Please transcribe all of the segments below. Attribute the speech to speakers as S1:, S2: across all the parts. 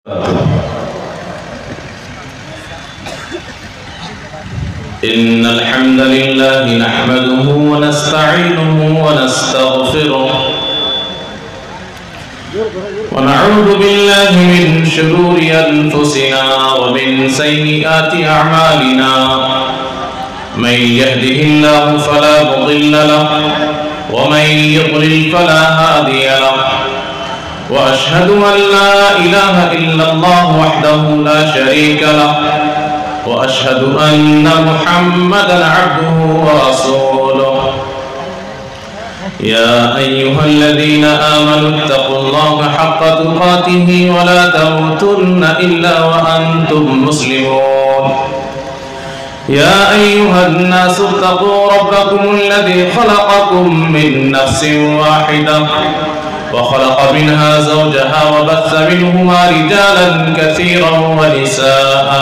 S1: إن الحمد لله نحمده ونستعينه ونستغفره ونعوذ بالله من شرور أنفسنا ومن سيئات أعمالنا من يهده الله فلا مضل له ومن يضلل فلا هادي له وأشهد أن لا إله إلا الله وحده لا شريك له وأشهد أن محمدًا عبده ورسوله يا أيها الذين آمنوا اتقوا الله حق تقاته ولا تموتن إلا وأنتم مسلمون يا أيها الناس اتقوا ربكم الذي خلقكم من نفس واحدة وخلق منها زوجها وبث منهما رجالا كثيرا ونساء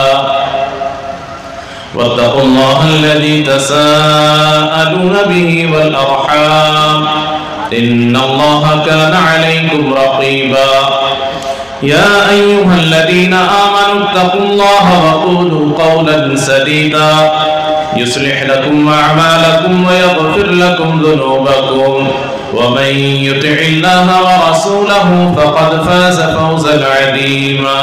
S1: واتقوا الله الذي تساءلون به والأرحام إن الله كان عليكم رقيبا يا أيها الذين آمنوا اتقوا الله وقولوا قولا سديدا يصلح لكم أعمالكم ويغفر لكم ذنوبكم ومن يطع الله ورسوله فقد فاز فوزا عظيما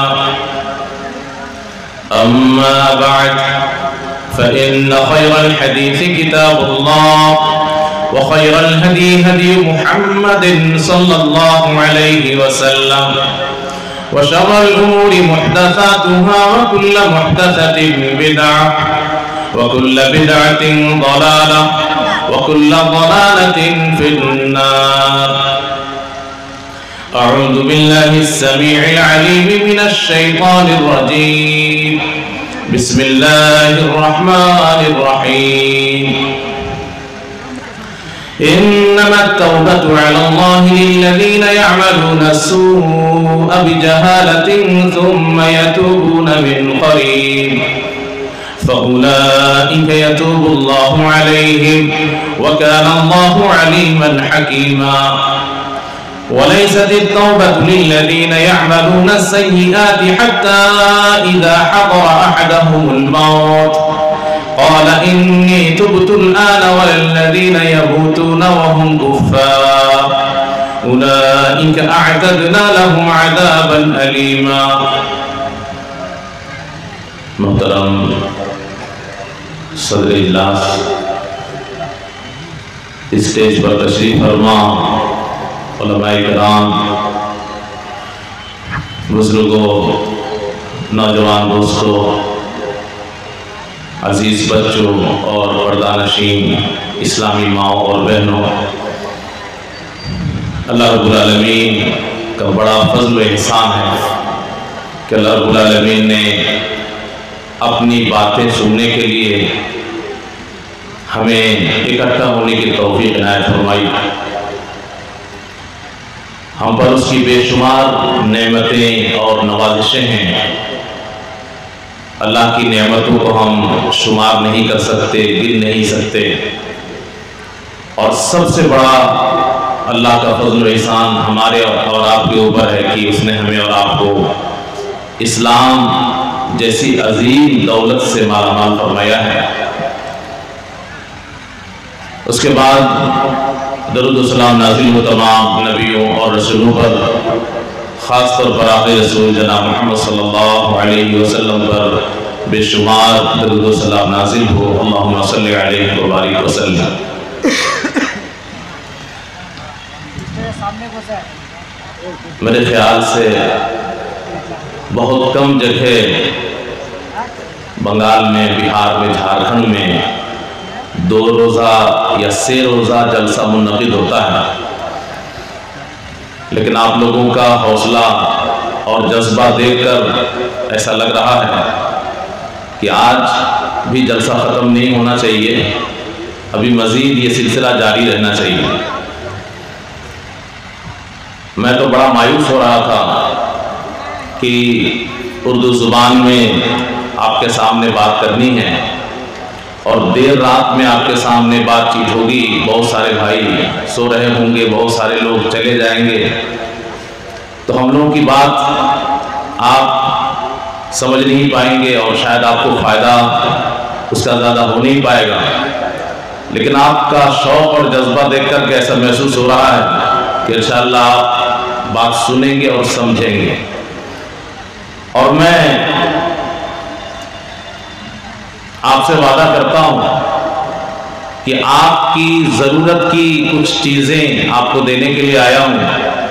S1: أما بعد فإن خير الحديث كتاب الله وخير الهدي هدي محمد صلى الله عليه وسلم وشر الأمور محدثاتها وكل محدثة بدعة وكل بدعة ضلالة وكل ضلالة في النار أعوذ بالله السميع العليم من الشيطان الرجيم بسم الله الرحمن الرحيم إنما التوبة على الله للذين يعملون السوء بجهالة ثم يتوبون من قريب فأولئك يتوب الله عليهم وكان الله عليما حكيما وليست التوبة للذين يعملون السيئات حتى إذا حضر أحدهم الموت قال إني تبت الآن والذين يموتون وهم كفار أولئك أعتدنا لهم عذابا أليما محترم صدر اجلاس اسٹیج پر تشریف فرما علماء کرام بزرگوں نوجوان دوستوں عزیز بچوں اور پردہ نشین اسلامی ماؤں اور بہنوں اللہ رب العالمین کا بڑا فضل و احسان ہے کہ اللہ رب العالمین نے اپنی باتیں سننے کے لیے ہمیں اکٹھا ہونے کی توفیق عنایت فرمائی ہم پر اس کی بے شمار نعمتیں اور نوازشیں ہیں اللہ کی نعمتوں کو ہم شمار نہیں کر سکتے گن نہیں سکتے اور سب سے بڑا اللہ کا فضل و احسان ہمارے اور آپ کے اوپر ہے کہ اس نے ہمیں اور آپ کو اسلام جیسی عظیم دولت سے مالا مال فرمایا ہے اس کے بعد درود و سلام نازل ہو تمام نبیوں اور رسولوں پر خاص طور پر آخر رسول جناب محمد صلی اللہ علیہ وسلم پر بے شمار درود و سلام نازل ہو اللہم صلی علیہ وبارک وسلم میرے خیال سے بہت کم جگہ بنگال میں بہار میں جھارکھنڈ میں 2 روزہ یا 6 روزہ جلسہ منعقد ہوتا ہے لیکن آپ لوگوں کا حوصلہ اور جذبہ دیکھ کر ایسا لگ رہا ہے کہ آج بھی جلسہ ختم نہیں ہونا چاہیے ابھی مزید یہ سلسلہ جاری رہنا چاہیے میں تو بڑا مایوس ہو رہا تھا کہ اردو زبان میں آپ کے سامنے بات کرنی ہے اور دیر رات میں آپ کے سامنے بات چیت ہوگی بہت سارے بھائی سو رہے ہوں گے بہت سارے لوگ چلے جائیں گے تو ہم لوگوں کی بات آپ سمجھ نہیں پائیں گے اور شاید آپ کو فائدہ اس کا زیادہ ہو نہیں پائے گا، لیکن آپ کا شوق اور جذبہ دیکھ کر کے ایسا محسوس ہو رہا ہے کہ انشاءاللہ آپ بات سنیں گے اور سمجھیں گے۔ اور میں آپ سے وعدہ کرتا ہوں کہ آپ کی ضرورت کی کچھ چیزیں آپ کو دینے کے لیے آیا ہوں۔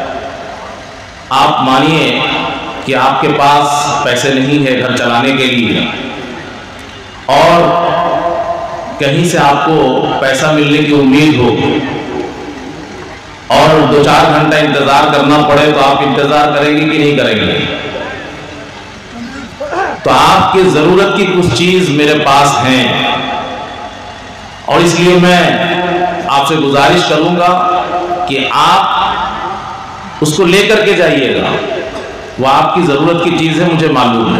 S1: آپ مانیے کہ آپ کے پاس پیسے نہیں ہے گھر چلانے کے لیے، اور کہیں سے آپ کو پیسہ ملنے کی امید ہو اور 2-4 گھنٹہ انتظار کرنا پڑے تو آپ انتظار کریں گے کہ نہیں کریں گے؟ تو آپ کی ضرورت کی کچھ چیز میرے پاس ہیں، اور اس لیے میں آپ سے گزارش کروں گا کہ آپ اس کو لے کر کے جائیے گا۔ وہ آپ کی ضرورت کی چیز ہے، مجھے معلوم ہے۔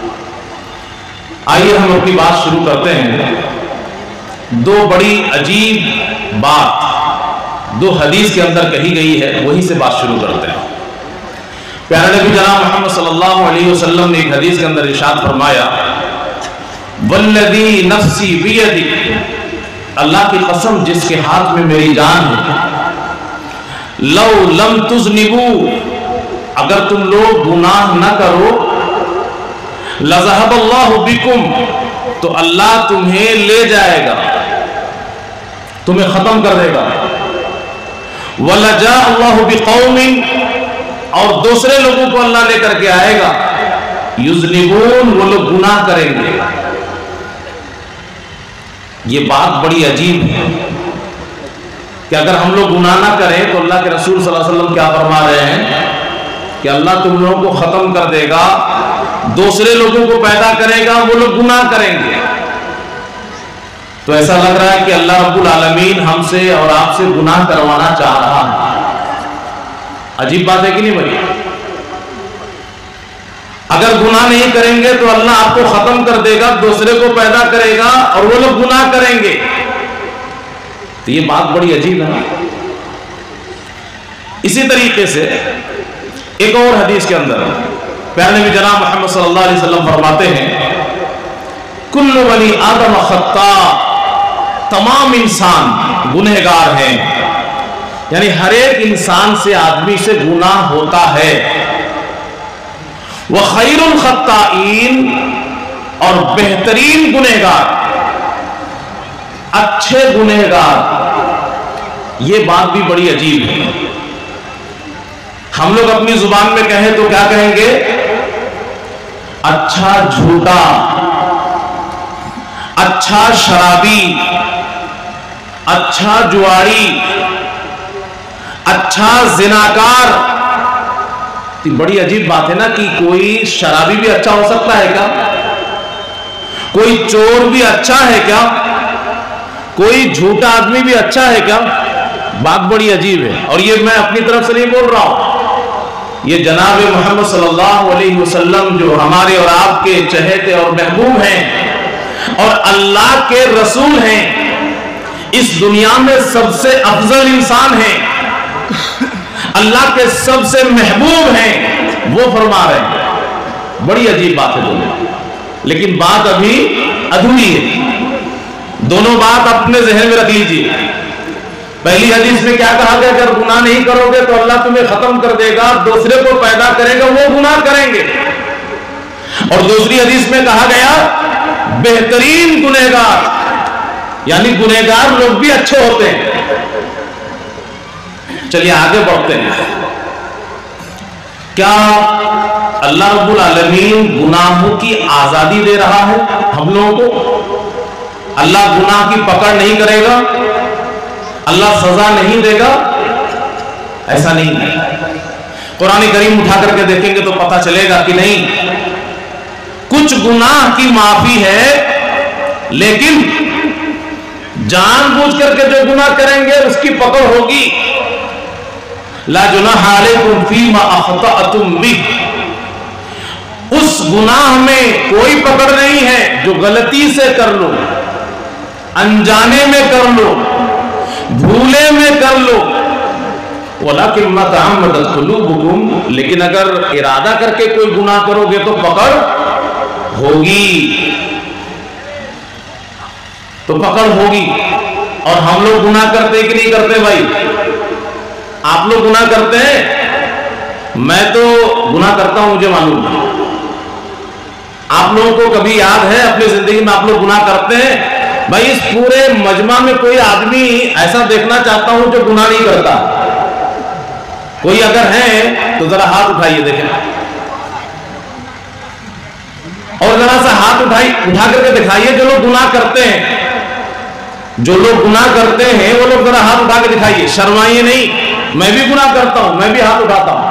S1: آئیے ہم اپنی بات شروع کرتے ہیں۔ دو بڑی عجیب بات دو حدیث کے اندر کہی گئی ہے، وہی سے بات شروع کرتے ہیں۔ پیارے نبی جناب محمد صلی اللہ علیہ وسلم نے ایک حدیث کے اندر ارشاد فرمایا، والذی نفسی بیدی، اللہ کی قسم جس کے ہاتھ میں میری جان ہے، لو لم تذنبوا، اگر تم لوگ گناہ نہ کرو، لذهب اللہ بکم، تو اللہ تمہیں لے جائے گا، تمہیں ختم کر دے گا۔ وَلَجَاءَ اللَّهُ بِقَوْمٍ، اور دوسرے لوگوں کو اللہ لے کر کے آئے گا، یذنبون، وہ لوگ گناہ کریں گے۔ یہ بات بڑی عجیب ہے کہ اگر ہم لوگ گناہ نہ کریں تو اللہ کے رسول صلی اللہ علیہ وسلم کیا فرما رہے ہیں کہ اللہ تم لوگوں کو ختم کر دے گا، دوسرے لوگوں کو پیدا کرے گا، وہ لوگ گناہ کریں گے۔ تو ایسا لگ رہا ہے کہ اللہ رب العالمین ہم سے اور آپ سے گناہ کروانا چاہ رہا ہے۔ عجیب بات ہے کہ نہیں بھائی؟ اگر گناہ نہیں کریں گے تو اللہ آپ کو ختم کر دے گا، دوسرے کو پیدا کرے گا اور وہ لوگ گناہ کریں گے۔ تو یہ بات بڑی عجیب ہے۔ اسی طریقے سے ایک اور حدیث کے اندر پیارے نبی جناب محمد صلی اللہ علیہ وسلم فرماتے ہیں، کل بنی آدم خطاء، تمام انسان گنہگار ہیں، یعنی ہر ایک انسان سے، آدمی سے گناہ ہوتا ہے۔ وخیر الخطائین، اور بہترین گنہگار، اچھے گنہگار۔ یہ بات بھی بڑی عجیب ہے۔ ہم لوگ اپنی زبان میں کہیں تو کیا کہیں گے؟ اچھا جھوٹا، اچھا شرابی، اچھا جواری، اچھا زناکار۔ بڑی عجیب بات ہے نا کہ کوئی شرابی بھی اچھا ہو سکتا ہے کیا؟ کوئی چور بھی اچھا ہے کیا؟ کوئی جھوٹا آدمی بھی اچھا ہے کیا؟ بات بڑی عجیب ہے۔ اور یہ میں اپنی طرف سے نہیں بول رہا ہوں، یہ جناب محمد صلی اللہ علیہ وسلم جو ہمارے اور آپ کے چہیتے اور محبوب ہیں اور اللہ کے رسول ہیں، اس دنیا میں سب سے افضل انسان ہیں، اللہ کے سب سے محبوب ہیں، وہ فرما رہے ہیں۔ بڑی عجیب بات ہے دونوں، لیکن بات ابھی ادھوری ہے۔ دونوں بات اپنے ذہن میں رکھ لیجیے۔ پہلی حدیث میں کیا کہا گیا؟ اگر گناہ نہیں کرو گے تو اللہ تمہیں ختم کر دے گا، دوسرے کو پیدا کرے گا، وہ گناہ کریں گے۔ اور دوسری حدیث میں کہا گیا بہترین گنہگار، یعنی گنہگار لوگ بھی اچھے ہوتے ہیں۔ چلیے آگے بڑھتے ہیں۔ کیا اللہ رب العالمین گناہوں کی آزادی دے رہا ہے ہم لوگوں کو؟ اللہ گناہ کی پکڑ نہیں کرے گا، اللہ سزا نہیں دے گا؟ ایسا نہیں ہے۔ قرآن کریم اٹھا کر کے دیکھیں گے تو پتہ چلے گا کہ نہیں، کچھ گناہ کی معافی ہے، لیکن جان بوجھ کر کے جو گناہ کریں گے اس کی پکڑ ہوگی۔ لا جناح علیکم فیما اخطأتم بہ، اس گناہ میں کوئی پکڑ نہیں ہے جو غلطی سے کر لو، انجانے میں کر لو، بھولے میں کر لو، وَلَكِنْ مَا تَعَمَّدَتْ قُلُوبُكُمْ، لیکن اگر ارادہ کر کے کوئی گناہ کرو گے تو پکڑ ہوگی، تو پکڑ ہوگی۔ اور ہم لوگ گناہ کرتے کہ نہیں کرتے بھائی؟ آپ لوگ گناہ کرتے ہیں؟ میں تو گناہ کرتا ہوں، مجھے معلوم ہے۔ آپ لوگوں کو کبھی یاد ہے اپنی زندگی میں آپ لوگ گناہ کرتے ہیں؟ بھائی اس پورے مجمع میں کوئی آدمی ایسا دیکھنا چاہتا ہوں جو گناہ نہیں کرتا۔ کوئی اگر ہے تو ذرا ہاتھ اٹھائیے دیکھیں، اور ذرا سا ہاتھ اٹھا کر کے دکھائیے جو لوگ گناہ کرتے ہیں۔ جو لوگ گناہ کرتے ہیں وہ لوگ ذرا ہاتھ اٹھا کے دکھائیے، شرمائیے نہیں، میں بھی گناہ کرتا ہوں، میں بھی ہاتھ اٹھاتا ہوں۔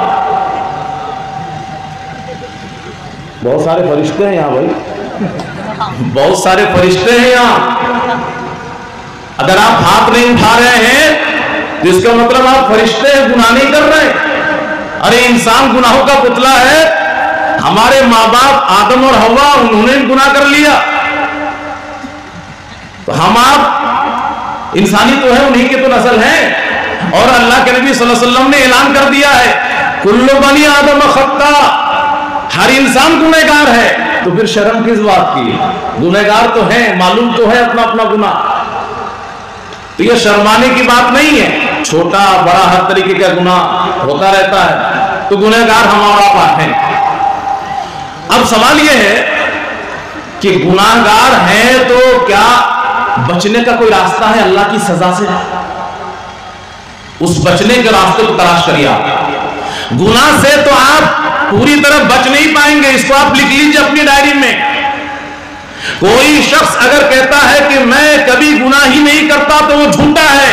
S1: بہت سارے فرشتے ہیں یہاں بھائی، بہت سارے فرشتے ہیں یہاں۔ اگر آپ ہاتھ نہیں اٹھا رہے ہیں تو اس کا مطلب آپ فرشتے گناہ نہیں کر رہے۔ ارے انسان گناہوں کا پتلا ہے، ہمارے ماں باپ آدم اور حوا انہوں نے گناہ کر لیا، تو ہم آپ انسانی تو ہے، انہی کی تو نسل ہے۔ اور اللہ کے نبی صلی اللہ علیہ وسلم نے اعلان کر دیا ہے کل بنی آدم خطا، ہر انسان گنہگار ہے، تو پھر شرم کس بات کی؟ گنہگار تو ہیں، معلوم تو ہے اپنا اپنا گناہ، تو یہ شرمانے کی بات نہیں ہے۔ چھوٹا بڑا ہر طریقے کا گناہ ہوتا رہتا ہے، تو گنہگار ہم اور آپ ہیں۔ اب سوال یہ ہے کہ گناہگار ہیں تو کیا بچنے کا کوئی راستہ ہے اللہ کی سزا سے؟ اس بچنے کے راستے کو تلاش کریے آپ۔ گناہ سے تو آپ پوری طرح بچ نہیں پائیں گے، اس کو آپ لکھ لیجئے اپنی ڈائری میں۔ کوئی شخص اگر کہتا ہے کہ میں کبھی گناہ ہی نہیں کرتا تو وہ جھوٹا ہے،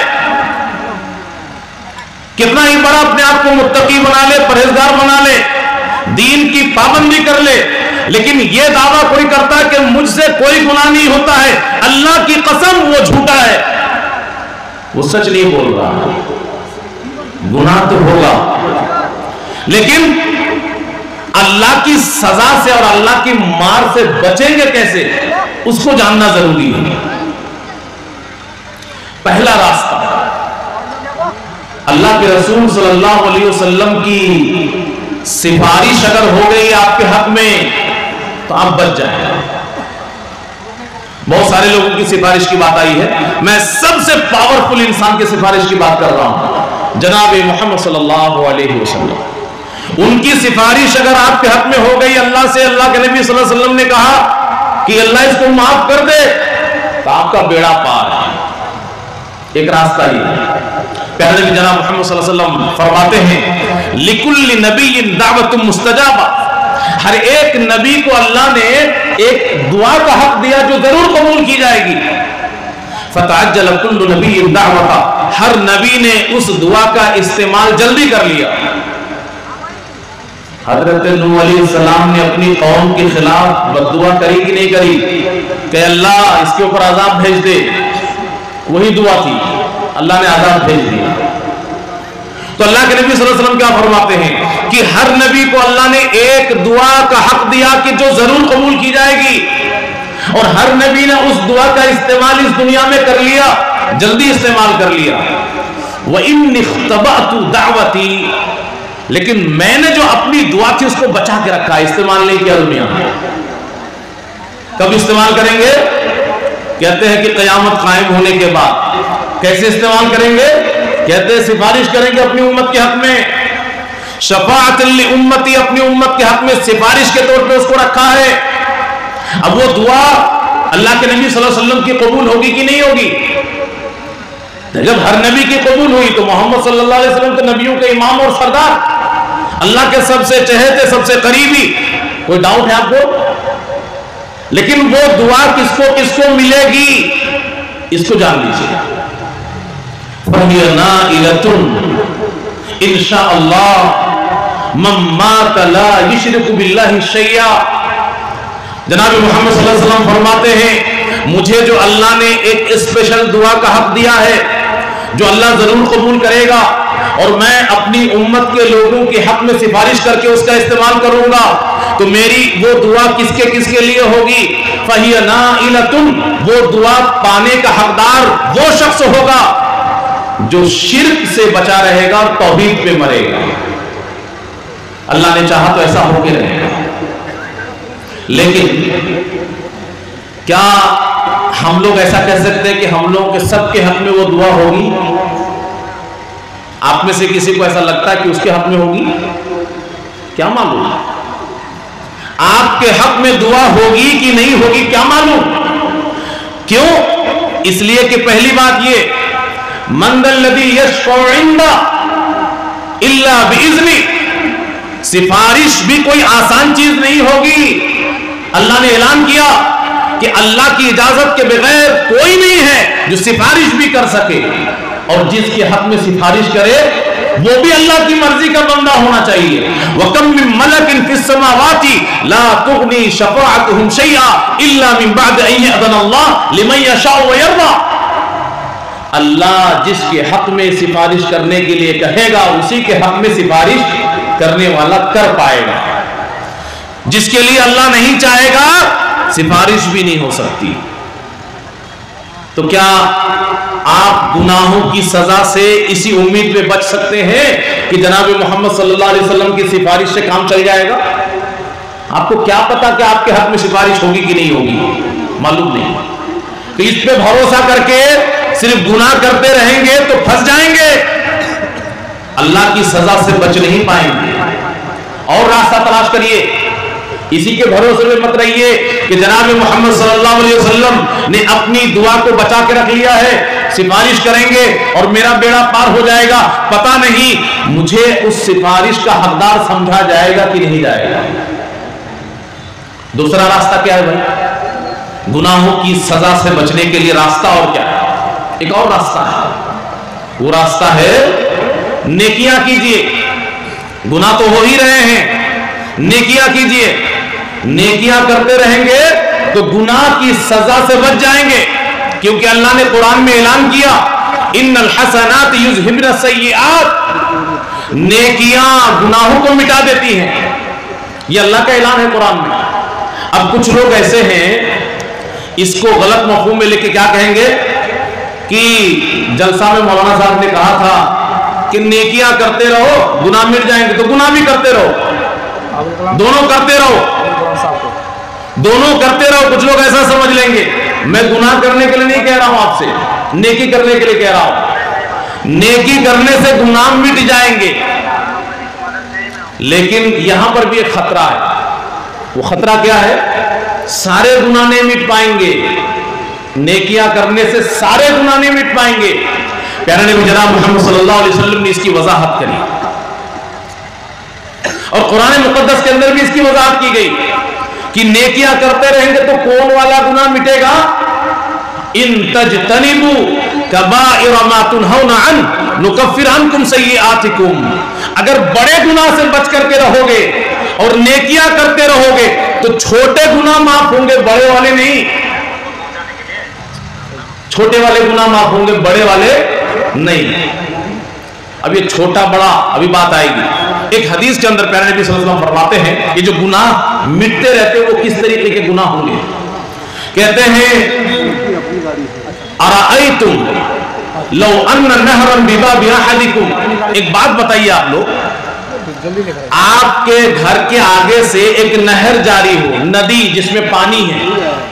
S1: کتنا ہی بڑا اپنے آپ کو متقی بنا لے، پرہیزگار بنا لے، دین کی پابندی کر لے، لیکن یہ دعویٰ کوئی کرتا ہے کہ مجھ سے کوئی گناہ نہیں ہوتا ہے، اللہ کی قسم وہ جھوٹا ہے، وہ سچ نہیں بول رہا۔ گناہ تو ہوگا، لیکن اللہ کی سزا سے اور اللہ کی مار سے بچیں گے کیسے، اس کو جاننا ضروری ہے۔ پہلا راستہ، اللہ کے رسول صلی اللہ علیہ وسلم کی سفارش اگر ہو گئی آپ کے حق میں تو آپ بچ جائیں۔ بہت سارے لوگوں کی سفارش کی بات آئی ہے، میں سب سے پاورفل انسان کی سفارش کی بات کر رہا ہوں، جناب محمد صلی اللہ علیہ وسلم۔ ان کی سفارش اگر آپ کے حق میں ہو گئی اللہ سے، اللہ کے نبی صلی اللہ علیہ وسلم نے کہا کہ اللہ اس کو معاف کر دے، تو آپ کا بیڑا پار ہے۔ ایک راستہ ہی ہے۔ پہلے بھی جناب محمد صلی اللہ علیہ وسلم فرماتے ہیں لِكُلِّ نَبِيٍّ دَعْوَةٌ مُسْتَجَابَةٌ، ہر ایک نبی کو اللہ نے ایک دعا کا حق دیا جو ضرور قبول کی جائے گی۔ فَتَعَجَّلَ كُلُّ نَبِيٍّ دَعْوَةً، ہر نبی نے اس دعا کا استعمال جلدی کر لیا۔ حضرت نوح علیہ السلام نے اپنی قوم کے خلاف بددعا کری کہ نہیں کری کہ اللہ اس کے اوپر عذاب بھیج دے؟ وہی دعا تھی، اللہ نے عذاب بھیج دیا۔ تو اللہ کے نبی صلی اللہ علیہ وسلم کیا فرماتے ہیں کہ ہر نبی کو اللہ نے ایک دعا کا حق دیا کہ جو ضرور قبول کی جائے گی، اور ہر نبی نے اس دعا کا استعمال اس دنیا میں کر لیا، جلدی استعمال کر لیا۔ وَإِنِّ اخْتَبَأْتُ دَعْوَتِي، لیکن میں نے جو اپنی دعا تھی اس کو بچا کے رکھا، استعمال نہیں کیا دنیا میں۔ کب استعمال کریں گے؟ کہتے ہیں کہ قیامت قائم ہونے کے بعد۔ کیسے استعمال کریں گے؟ کہتے ہیں سفارش کریں گے اپنی امت کے حق میں، شفاعت لامتی، اپنی امت کے حق میں سفارش کے طور پہ اس کو رکھا ہے۔ اب وہ دعا اللہ کے نبی صلی اللہ علیہ وسلم کی قبول ہوگی کہ نہیں ہوگی؟ جب ہر نبی کی قبول ہوئی تو محمد صلی اللہ علیہ وسلم تو نبیوں کے امام اور سردار، اللہ کے سب سے چہیتے، سب سے قریبی، کوئی ڈاؤٹ ہے آپ کو؟ لیکن وہ دعا کس کو ملے گی، اس کو جان لیجیے۔ فَهِيَ نَائِلَةٌ إِنْ شَاءَ اللَّهُ مَن مَّاتَ لَا يُشْرِكُ بِاللَّهِ شَيْئًا۔ جناب محمد صلی اللہ علیہ وسلم فرماتے ہیں مجھے جو اللہ نے ایک اسپیشل دعا کا حق دیا ہے جو اللہ ضرور قبول کرے گا، اور میں اپنی امت کے لوگوں کے حق میں سفارش کر کے اس کا استعمال کروں گا، تو میری وہ دعا کس کے لیے ہوگی؟ فَهِيَ نَائِلَةٌ، وہ دعا پانے کا حقدار وہ شخص ہوگا جو شرک سے بچا رہے گا اور توحید پہ مرے گا. اللہ نے چاہا تو ایسا ہو کے رہے گا. لیکن کیا ہم لوگ ایسا کہہ سکتے ہیں کہ ہم لوگوں کے سب کے حق میں وہ دعا ہوگی؟ آپ میں سے کسی کو ایسا لگتا ہے کہ اس کے حق میں ہوگی؟ کیا معلوم؟ آپ کے حق میں دعا ہوگی کہ نہیں ہوگی کیا معلوم؟ کیوں؟ اس لیے کہ پہلی بات یہ، من ذا الذی یشفع عنده الا باذنہ، سفارش بھی کوئی آسان چیز نہیں ہوگی. اللہ نے اعلان کیا کہ اللہ کی اجازت کے بغیر کوئی نہیں ہے جو سفارش بھی کر سکے، اور جس کے حق میں سفارش کرے وہ بھی اللہ کی مرضی کا بندہ ہونا چاہیے. وَكَم مِّن مَلَكٍ فِي السَّمَاوَاتِ لَا تُغْنِي شَفَاعَتُهُمْ شَيْئًا إِلَّا مِن بَعْدِ أَن يَأْذَنَ اللَّهُ لِمَن يَشَاءُ وَيَرْضَىٰ. اللہ جس کے حق میں سفارش کرنے کے لیے کہے گا اسی کے حق میں سفارش کرنے والا کر پائے گا. جس کے لیے اللہ نہیں چاہے گا سفارش بھی نہیں ہو سکتی. تو کیا آپ گناہوں کی سزا سے اسی امید پہ بچ سکتے ہیں کہ جناب محمد صلی اللہ علیہ وسلم کی سفارش سے کام چل جائے گا؟ آپ کو کیا پتا کہ آپ کے حق میں سفارش ہوگی کہ نہیں ہوگی؟ معلوم نہیں. تو اس پہ بھروسہ کر کے صرف گناہ کرتے رہیں گے تو پھنس جائیں گے، اللہ کی سزا سے بچ نہیں پائیں گے. اور راستہ تلاش کریے. اسی کے بھروسے میں مت رہیے کہ جناب محمد صلی اللہ علیہ وسلم نے اپنی دعا کو بچا کے رکھ لیا ہے، سفارش کریں گے اور میرا بیڑا پار ہو جائے گا. پتہ نہیں مجھے اس سفارش کا حقدار سمجھا جائے گا کہ نہیں جائے گا. دوسرا راستہ کیا ہے بھائی؟ گناہوں کی سزا سے بچنے کے لیے راستہ اور کیا ہے؟ ایک اور راستہ ہے. وہ راستہ ہے نیکیاں کیجئے. گناہ تو ہو ہی رہے ہیں، نیکیاں کیجئے. نیکیاں کرتے رہیں گے تو گناہ کی سزا سے بچ جائیں گے، کیونکہ اللہ نے قرآن میں اعلان کیا ان الحسنات یذہبن السیئات، نیکیاں گناہوں کو مٹا دیتی ہیں. یہ اللہ کا اعلان ہے قرآن میں. اب کچھ لوگ ایسے ہیں اس کو غلط مفہوم میں لے کے کیا کہیں گے کہ جلسہ میں مولانا صاحب نے کہا تھا کہ نیکیاں کرتے رہو گناہ مٹ جائیں گے، تو گناہ بھی کرتے رہو، دونوں کرتے رہو، دونوں کرتے رہو. کچھ لوگ ایسا سمجھ لیں گے میں گناہ کرنے کے لیے نہیں کہہ رہا ہوں آپ سے، نیکی کرنے کے لیے کہہ رہا ہوں. نیکی کرنے سے گناہ مٹ جائیں گے، لیکن یہاں پر بھی ایک خطرہ ہے. وہ خطرہ کیا ہے؟ سارے گناہ نہیں مٹ پائیں گے. نیکیاں کرنے سے سارے گناہ نہیں مٹ پائیں گے. پیارے نبی جناب محمد صلی اللہ علیہ وسلم نے اس کی وضاحت کری، اور قرآن مقدس کے اندر بھی اس کی وضاحت کی گئی کہ نیکیاں کرتے رہیں گے تو کون والا گناہ مٹے گا؟ ان تجتنبوا کبائر ما تنہون عنہ نکفر عنکم سیئاتکم. اگر بڑے گناہ سے بچ کر کے رہو گے اور نیکیاں کرتے رہو گے تو چھوٹے گناہ معاف ہوں گے، بڑے والے نہیں. چھوٹے والے گناہ معاف ہوں گے، بڑے والے نہیں. اب یہ چھوٹا بڑا ابھی بات آئے گی. ایک حدیث کے اندر پیارے نبی صلی اللہ علیہ وسلم فرماتے ہیں کہ جو گناہ مٹتے رہتے وہ کس طریقے کے گناہ ہوں گے. کہتے ہیں ارائیتم لو ان نہرا بباب احدکم. ایک بات بتائیے آپ لوگ، آپ کے گھر کے آگے سے ایک نہر جاری ہو، ندی جس میں پانی ہے،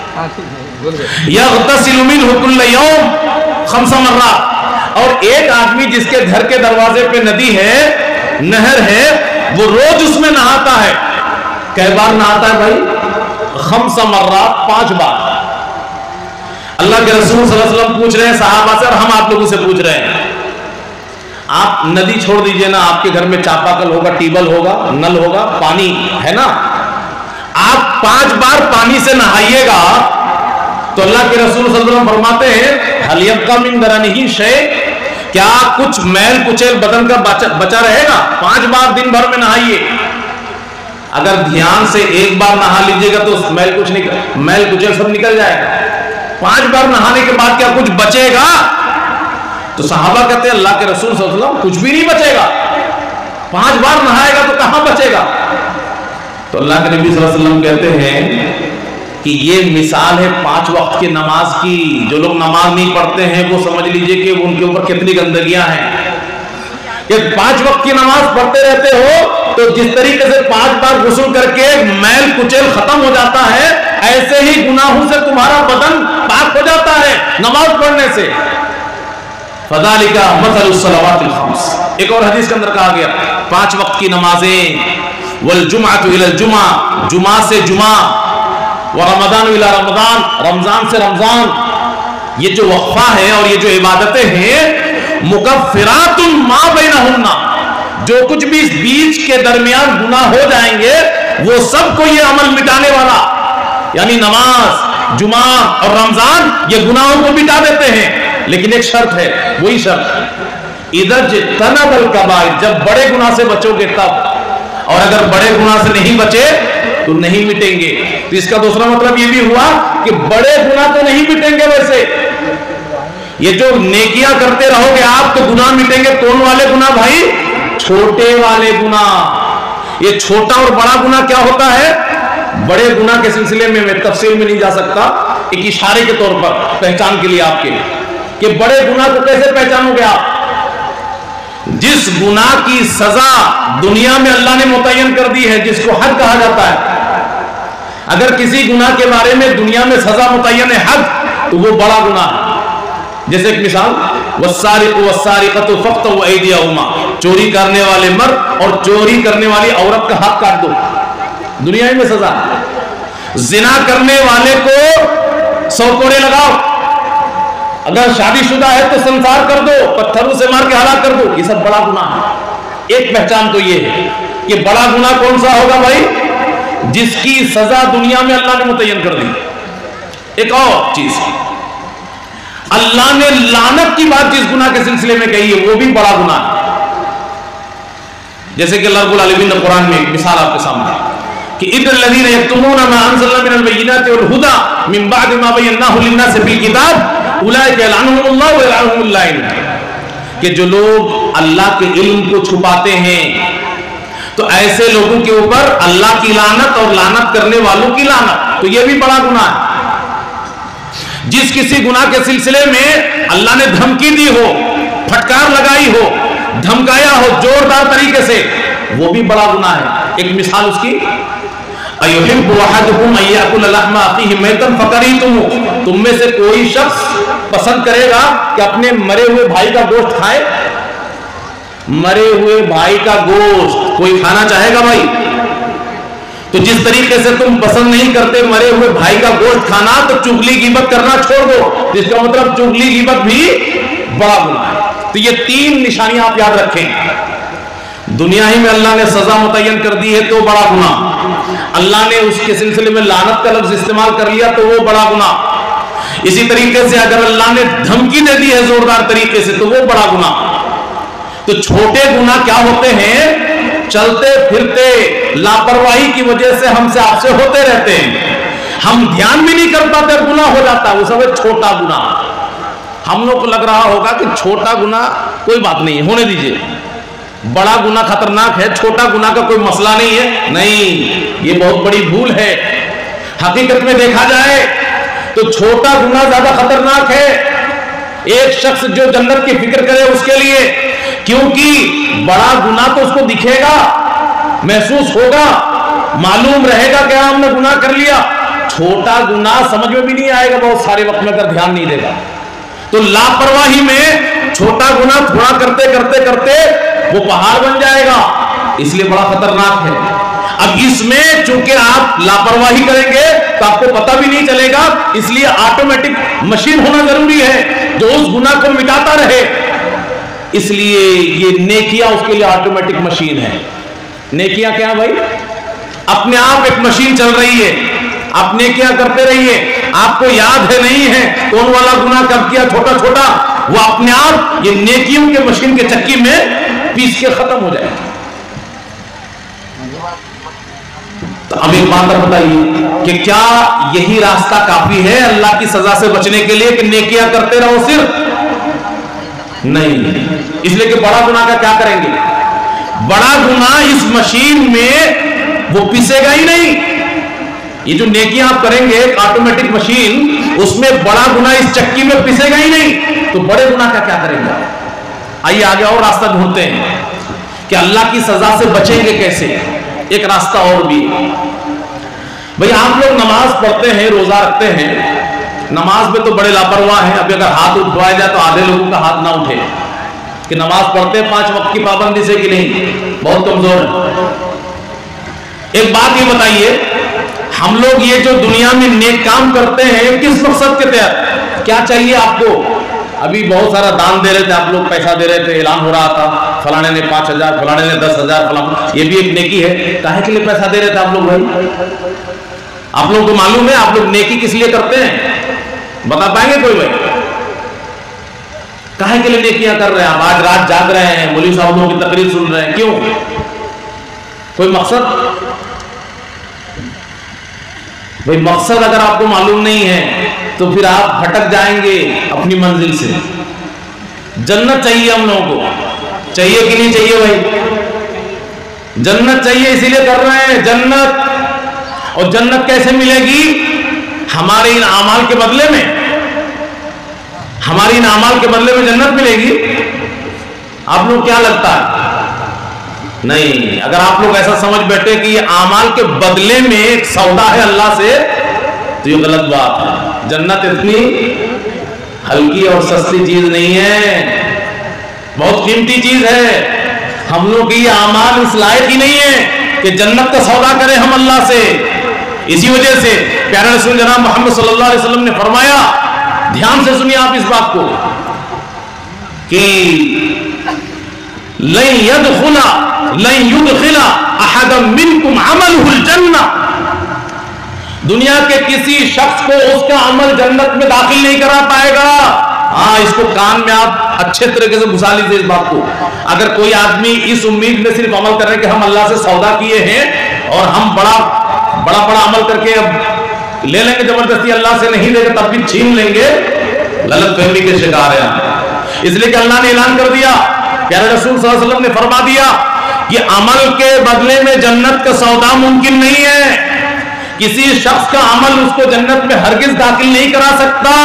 S1: یغتسل منہ کل یوم 5 مرات، اور ایک آدمی جس کے گھر کے دروازے پہ ندی ہے، نہر ہے، وہ روز اس میں نہاتا ہے. کئی بار نہاتا ہے بھائی؟ 5 مرات، 5 بار. اللہ کے رسول صلی اللہ علیہ وسلم پوچھ رہے ہیں صحابہ سے، اور ہم آپ لوگوں سے پوچھ رہے ہیں. آپ ندی چھوڑ دیجئے نا، آپ کے گھر میں چاپا کل ہوگا، ٹیبل ہوگا، نل ہوگا، پانی ہے نا. آپ 5 بار پانی سے نہائیے گا تو اللہ کے رسول صلی اللہ علیہ وسلم فرماتے ہیں هل يبقى من درنه شيء، کیا کچھ میل کچیل بدن کا بچا رہے گا؟ 5 بار دن بھر میں نہائیے. اگر دھیان سے ایک بار نہا لیجئے گا تو میل کچیل سب نکل جائے گا. 5 بار نہانے کے بعد کیا کچھ بچے گا؟ تو صحابہ کہتے ہیں اللہ کے رسول صلی اللہ علیہ وسلم کچھ بھی نہیں بچے گا. 5 بار نہائے گا تو کہاں بچے گا؟ تو اللہ کے نبی صلی اللہ علیہ وسلم کہتے ہیں کہ یہ مثال ہے 5 وقت کی نماز کی. جو لوگ نماز نہیں پڑھتے ہیں وہ سمجھ لیجئے کہ ان کے اوپر کتنی گندگیاں ہیں. کہ 5 وقت کی نماز پڑھتے رہتے ہو تو جس طریقے سے 5 بار غسل کر کے میل کچیل ختم ہو جاتا ہے، ایسے ہی گناہوں سے تمہارا بدن پاک ہو جاتا ہے نماز پڑھنے سے. فذالک مثل الصلوات الخمس. ایک اور حدیث کے اندر کہا گیا 5 وقت کی نمازیں، والجمعۃ الی الجمعہ، جمعہ سے جمعہ، ورمضان الی رمضان، رمضان سے رمضان. یہ جو وقفہ ہے اور یہ جو عبادتیں ہیں مکفرات ما بینہن، جو کچھ بھی اس بیچ کے درمیان گناہ ہو جائیں گے وہ سب کو یہ عمل مٹانے والا، یعنی نماز، جمعہ اور رمضان یہ گناہوں کو مٹا دیتے ہیں. لیکن ایک شرط ہے، وہی شرط اذا اجتنب الکبائر، جب بڑے گناہ سے بچو گے تب. اور اگر بڑے گناہ سے نہیں بچے تو نہیں مٹیں گے. تو اس کا دوسرا مطلب یہ بھی ہوا کہ بڑے گناہ تو نہیں مٹیں گے. ویسے یہ جو نیکیاں کرتے رہو گے آپ تو گناہ مٹیں گے. کون والے گناہ بھائی؟ چھوٹے والے گناہ. یہ چھوٹا اور بڑا گناہ کیا ہوتا ہے؟ بڑے گناہ کے سلسلے میں تفصیل میں نہیں جا سکتا، ایک اشارے کے طور پر پہچان کے لیے آپ کے، کہ بڑے گناہ کو کیسے پہچانو گے آپ؟ جس گناہ کی سزا دنیا میں اللہ نے متعین کر دی ہے، جس کو حد کہا جاتا ہے. اگر کسی گناہ کے بارے میں دنیا میں سزا متعین ہے حد، تو وہ بڑا گناہ ہے. جیسے ایک مثال، والسارق والسارقۃ فاقطعوا ایدیہما، چوری کرنے والے مرد اور چوری کرنے والی عورت کا ہاتھ کاٹ دو. دنیا میں سزا. زنا کرنے والے کو 100 کوڑے لگاؤ. اگر شادی شدہ ہے تو سنسار کر دو، پتھروں سے مار کے ہلاک کر دو. یہ سب بڑا گناہ ہے. ایک پہچان تو یہ ہے کہ بڑا گناہ کون سا ہوگا بھائی؟ جس کی سزا دنیا میں اللہ نے متعین کر دی. ایک اور چیز، اللہ نے لعنت کی بات جس گناہ کے سلسلے میں کہی ہے وہ بھی بڑا گناہ ہے. جیسے کہ اللہ رب العالمین نے قرآن میں مثال آپ کے سامنے کہ اِنَّ الَّذِينَ يَكْتُمُونَ مَا أَنزَلْنَا مِنَ الْبَيِّنَاتِ وَالْهُدَى مِن بَعْدِ مَا بَيَّنَّاهُ لِلنَّاسِ فِي الْكِتَابِ اولئک یلعنہم اللہ ویلعنہم اللاعنون. کہ جو لوگ اللہ کے علم کو چھپاتے ہیں تو ایسے لوگوں کے اوپر اللہ کی لعنت اور لعنت کرنے والوں کی لعنت. تو یہ بھی بڑا گناہ ہے. جس کسی گناہ کے سلسلے میں اللہ نے دھمکی دی ہو، پھٹکار لگائی ہو، دھمکایا ہو زوردار طریقے سے، وہ بھی بڑا گناہ ہے. ایک مثال اس کی، اَيُحِبُّ أَحَدُكُمْ أَن يَأْكُلَ لَحْمَ أَخِيهِ مَيْتًا فَكَرِهْتُمُوهُ. تم میں سے کوئی شخص پسند کرے گا کہ اپنے مرے ہوئے بھائی کا گوشت کھائے؟ مرے ہوئے بھائی کا گوشت کوئی کھانا چاہے گا بھائی؟ تو جس طریقے سے تم پسند نہیں کرتے مرے ہوئے بھائی کا گوشت کھانا، تو چغلی غیبت کرنا چھوڑ دو. جس کا مطلب چغلی غیبت بھی بڑا گناہ ہے. تو یہ 3 نشانیاں آپ یاد رکھیں. دنیا ہی میں اللہ نے سزا متعین کر دی ہے تو بڑا گناہ. اللہ نے اس کے سلسلے میں لعنت کا لفظ استعمال کر لیا تو وہ بڑا گناہ. اسی طریقے سے اگر اللہ نے دھمکی دے دی ہے زوردار طریقے سے تو وہ بڑا گناہ. تو چھوٹے گناہ کیا ہوتے ہیں؟ چلتے پھرتے لاپرواہی کی وجہ سے ہم سے آپ سے ہوتے رہتے ہیں. ہم دھیان بھی نہیں کر پاتے، گناہ ہو جاتا ہے. وہ سب ہے چھوٹا گناہ. ہم لوگ کو لگ رہا ہوگا کہ چھوٹا گناہ کوئی بات نہیں ہے، ہونے دیجئے. بڑا گناہ خطرناک ہے، چھوٹا گناہ کا کوئی مسئلہ نہیں ہے. نہیں، یہ بہت بڑی بھول ہے. حقیقت میں دیکھا جائے تو چھوٹا گناہ زیادہ خطرناک ہے. ایک شخص جو جنت کی فکر کرے اس کے لیے، کیونکہ بڑا گناہ تو اس کو دکھے گا، محسوس ہوگا، معلوم رہے گا کہ ہم نے گناہ کر لیا. چھوٹا گناہ سمجھ میں بھی نہیں آئے گا بہت سارے وقت میں اگر دھیان نہیں دے گا. تو لاپرواہی میں چھوٹا گناہ تھوڑا کرتے کرتے کرتے وہ پہاڑ بن جائے گا. اس لیے بڑا خطرناک ہے. اب اس میں چونکہ آپ لاپرواہی کریں گے تو آپ کو پتہ بھی نہیں چلے گا، اس لیے آٹومیٹک مشین ہونا ضروری ہے جو اس گناہ کو مٹاتا رہے. اس لیے یہ نیکیاں اس کے لیے آٹومیٹک مشین ہے. نیکیاں کیا بھائی؟ اپنے آپ ایک مشین چل رہی ہے. آپ نیکیاں کرتے رہیے. آپ کو یاد ہے نہیں ہے کون والا گناہ کب کیا، چھوٹا چھوٹا، وہ اپنے آپ یہ نیکیوں کے مشین کے چکی میں پیس کے ختم ہو جائے. تو اب ایک بات بتائیے کہ کیا یہی راستہ کافی ہے اللہ کی سزا سے بچنے کے لیے کہ نیکیاں کرتے رہو صرف؟ نہیں. اس لیے کہ بڑا گناہ کا کیا کریں گے؟ بڑا گناہ اس مشین میں وہ پیسے گا ہی نہیں. یہ جو نیکیاں آپ کریں گے ایک آٹومیٹک مشین، اس میں بڑا گناہ اس چکی میں پسے گا ہی نہیں، تو بڑے گناہ کا کیا کریں گے؟ آئیے آگے اور راستہ ڈھونڈتے ہیں کہ اللہ کی سزا سے بچیں گے کیسے۔ ایک راستہ اور بھی، بھئی آپ لوگ نماز پڑھتے ہیں، روزہ رکھتے ہیں، نماز میں تو بڑے لاپرواہ ہیں۔ ابھی اگر ہاتھ اٹھوایا جائے تو آدھے لوگوں کا ہاتھ نہ اٹھے کہ نماز پڑھتے ہیں 5 وقت کی پابندی سے کہ نہیں، بہت کمزور ہے۔ ایک بات یہ بتائیے، ہم لوگ یہ جو دنیا میں نیک کام کرتے ہیں کس مقصد کے تحت؟ کیا چاہیے آپ کو؟ ابھی بہت سارا دان دے رہے تھے آپ لوگ، پیسہ دے رہے تھے، اعلان ہو رہا تھا فلانے نے 5,000، فلانے نے 10,000، فلانے، یہ بھی ایک نیکی ہے۔ کاہے کے لیے پیسہ دے رہے تھے آپ لوگ بھائی؟ آپ لوگ کو معلوم ہے آپ لوگ نیکی کس لیے کرتے ہیں؟ بتا پائیں گے کوئی بھائی؟ کاہے کے لیے نیکیاں کر رہے ہیں؟ آپ آج رات جاگ رہے ہیں، مولوی صاحبوں کی تقریر سن رہے ہیں، کیوں؟ کوئی مقصد؟ بھئی مقصد اگر آپ کو معلوم نہیں ہے تو پھر آپ بھٹک جائیں گے اپنی منزل سے۔ جنت چاہیے ہم لوگوں کو، چاہیے کہ نہیں چاہیے بھائی؟ جنت چاہیے، اسی لیے کر رہے ہیں جنت۔ اور جنت کیسے ملے گی؟ ہمارے ان اعمال کے بدلے میں، ہماری ان اعمال کے بدلے میں جنت ملے گی؟ آپ لوگ کیا لگتا ہے؟ نہیں، اگر آپ لوگ ایسا سمجھ بیٹھے کہ یہ اعمال کے بدلے میں ایک سودا ہے اللہ سے، تو یہ غلط بات ہے۔ جنت اتنی ہلکی اور سستی چیز نہیں ہے، بہت قیمتی چیز ہے۔ ہم لوگ کی یہ اعمال اس لائق ہی نہیں ہے کہ جنت کا سودا کریں ہم اللہ سے۔ اسی وجہ سے پیارے رسول جناب محمد صلی اللہ علیہ وسلم نے فرمایا، دھیان سے سنیے آپ اس بات کو، کہ لن يدخل احد منكم عمله الجنہ، دنیا کے کسی شخص کو اس کا عمل جنت میں داخل نہیں کرا پائے گا۔ ہاں، اس کو کان میں آپ اچھے طریقے سے گھسا لیجیے اس بات کو۔ اگر کوئی آدمی اس امید میں صرف عمل کر رہے کہ ہم اللہ سے سودا کیے ہیں اور ہم بڑا عمل کر کے اب لے لیں گے زبردستی، اللہ سے نہیں لے گا تب بھی چھین لیں گے، غلط فہمی کے شکار ہیں ہم۔ اس لیے کہ اللہ نے اعلان کر دیا، پیارے رسول صلی اللہ علیہ وسلم نے فرما دیا کہ عمل کے بدلے میں جنت کا سودا ممکن نہیں ہے۔ کسی شخص کا عمل اس کو جنت میں ہرگز داخل نہیں کرا سکتا۔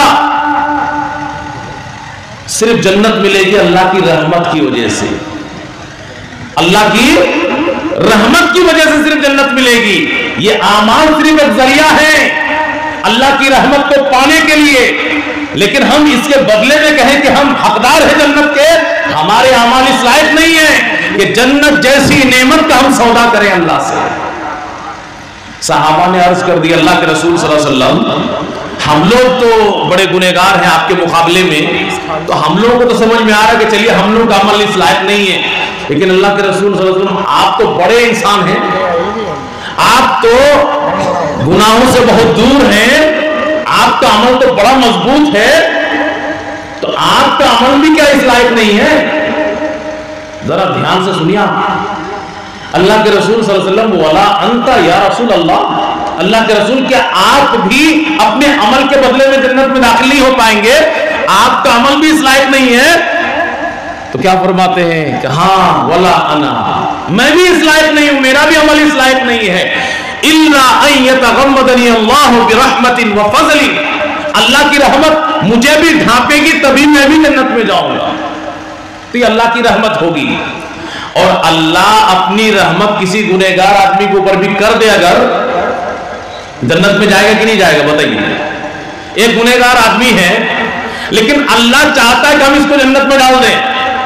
S1: صرف جنت ملے گی اللہ کی رحمت کی وجہ سے، اللہ کی رحمت کی وجہ سے صرف جنت ملے گی۔ یہ اعمال صرف ایک ذریعہ ہے اللہ کی رحمت کو پانے کے لیے، لیکن ہم اس کے بدلے میں کہیں کہ ہم حقدار ہیں جنت کے، ہمارے اعمال اس لائق نہیں ہے کہ جنت جیسی نعمت کا ہم سودا کریں اللہ سے۔ صحابہ نے عرض کر دی، اللہ کے رسول صلی اللہ علیہ وسلم، ہم لوگ تو بڑے گنہگار ہیں آپ کے مقابلے میں، تو ہم لوگوں کو تو سمجھ میں آ رہا ہے کہ چلیے ہم لوگ کا عمل اس لائق نہیں ہے، لیکن اللہ کے رسول صلی اللہ علیہ وسلم آپ تو بڑے انسان ہیں، آپ تو گناہوں سے بہت دور ہیں، آپ کا عمل تو بڑا مضبوط ہے، تو آپ کا عمل بھی کیا اس لائق نہیں ہے؟ ذرا دھیان سے سنیے اللہ کے رسول صلی اللہ علیہ وسلم، وَلَا أَنْتَ يَا رسول اللہ، اللہ کے رسول کیا آپ بھی اپنے عمل کے بدلے میں جنت میں داخل نہیں ہو پائیں گے؟ آپ کا عمل بھی اس لائق نہیں ہے؟ تو کیا فرماتے ہیں کہ ہاں وَلَا أَنَا، میں بھی اس لائق نہیں ہوں، میرا بھی عمل اس لائق نہیں ہے۔ إِلَّا أَن يَتَغَمَّدَنِيَ اللَّهُ بِرَحْمَةٍ وَفَضْلٍ، اللہ کی رحمت مجھے بھی ڈھانپے گی تبھی میں بھی جنت میں جاؤں گا، تو یہ اللہ کی رحمت ہوگی۔ اور اللہ اپنی رحمت کسی گنہگار آدمی کے اوپر بھی کر دے اگر، جنت میں جائے گا کہ نہیں جائے گا بتائیے؟ ایک گنہگار آدمی ہے لیکن اللہ چاہتا ہے کہ ہم اس کو جنت میں ڈال دیں،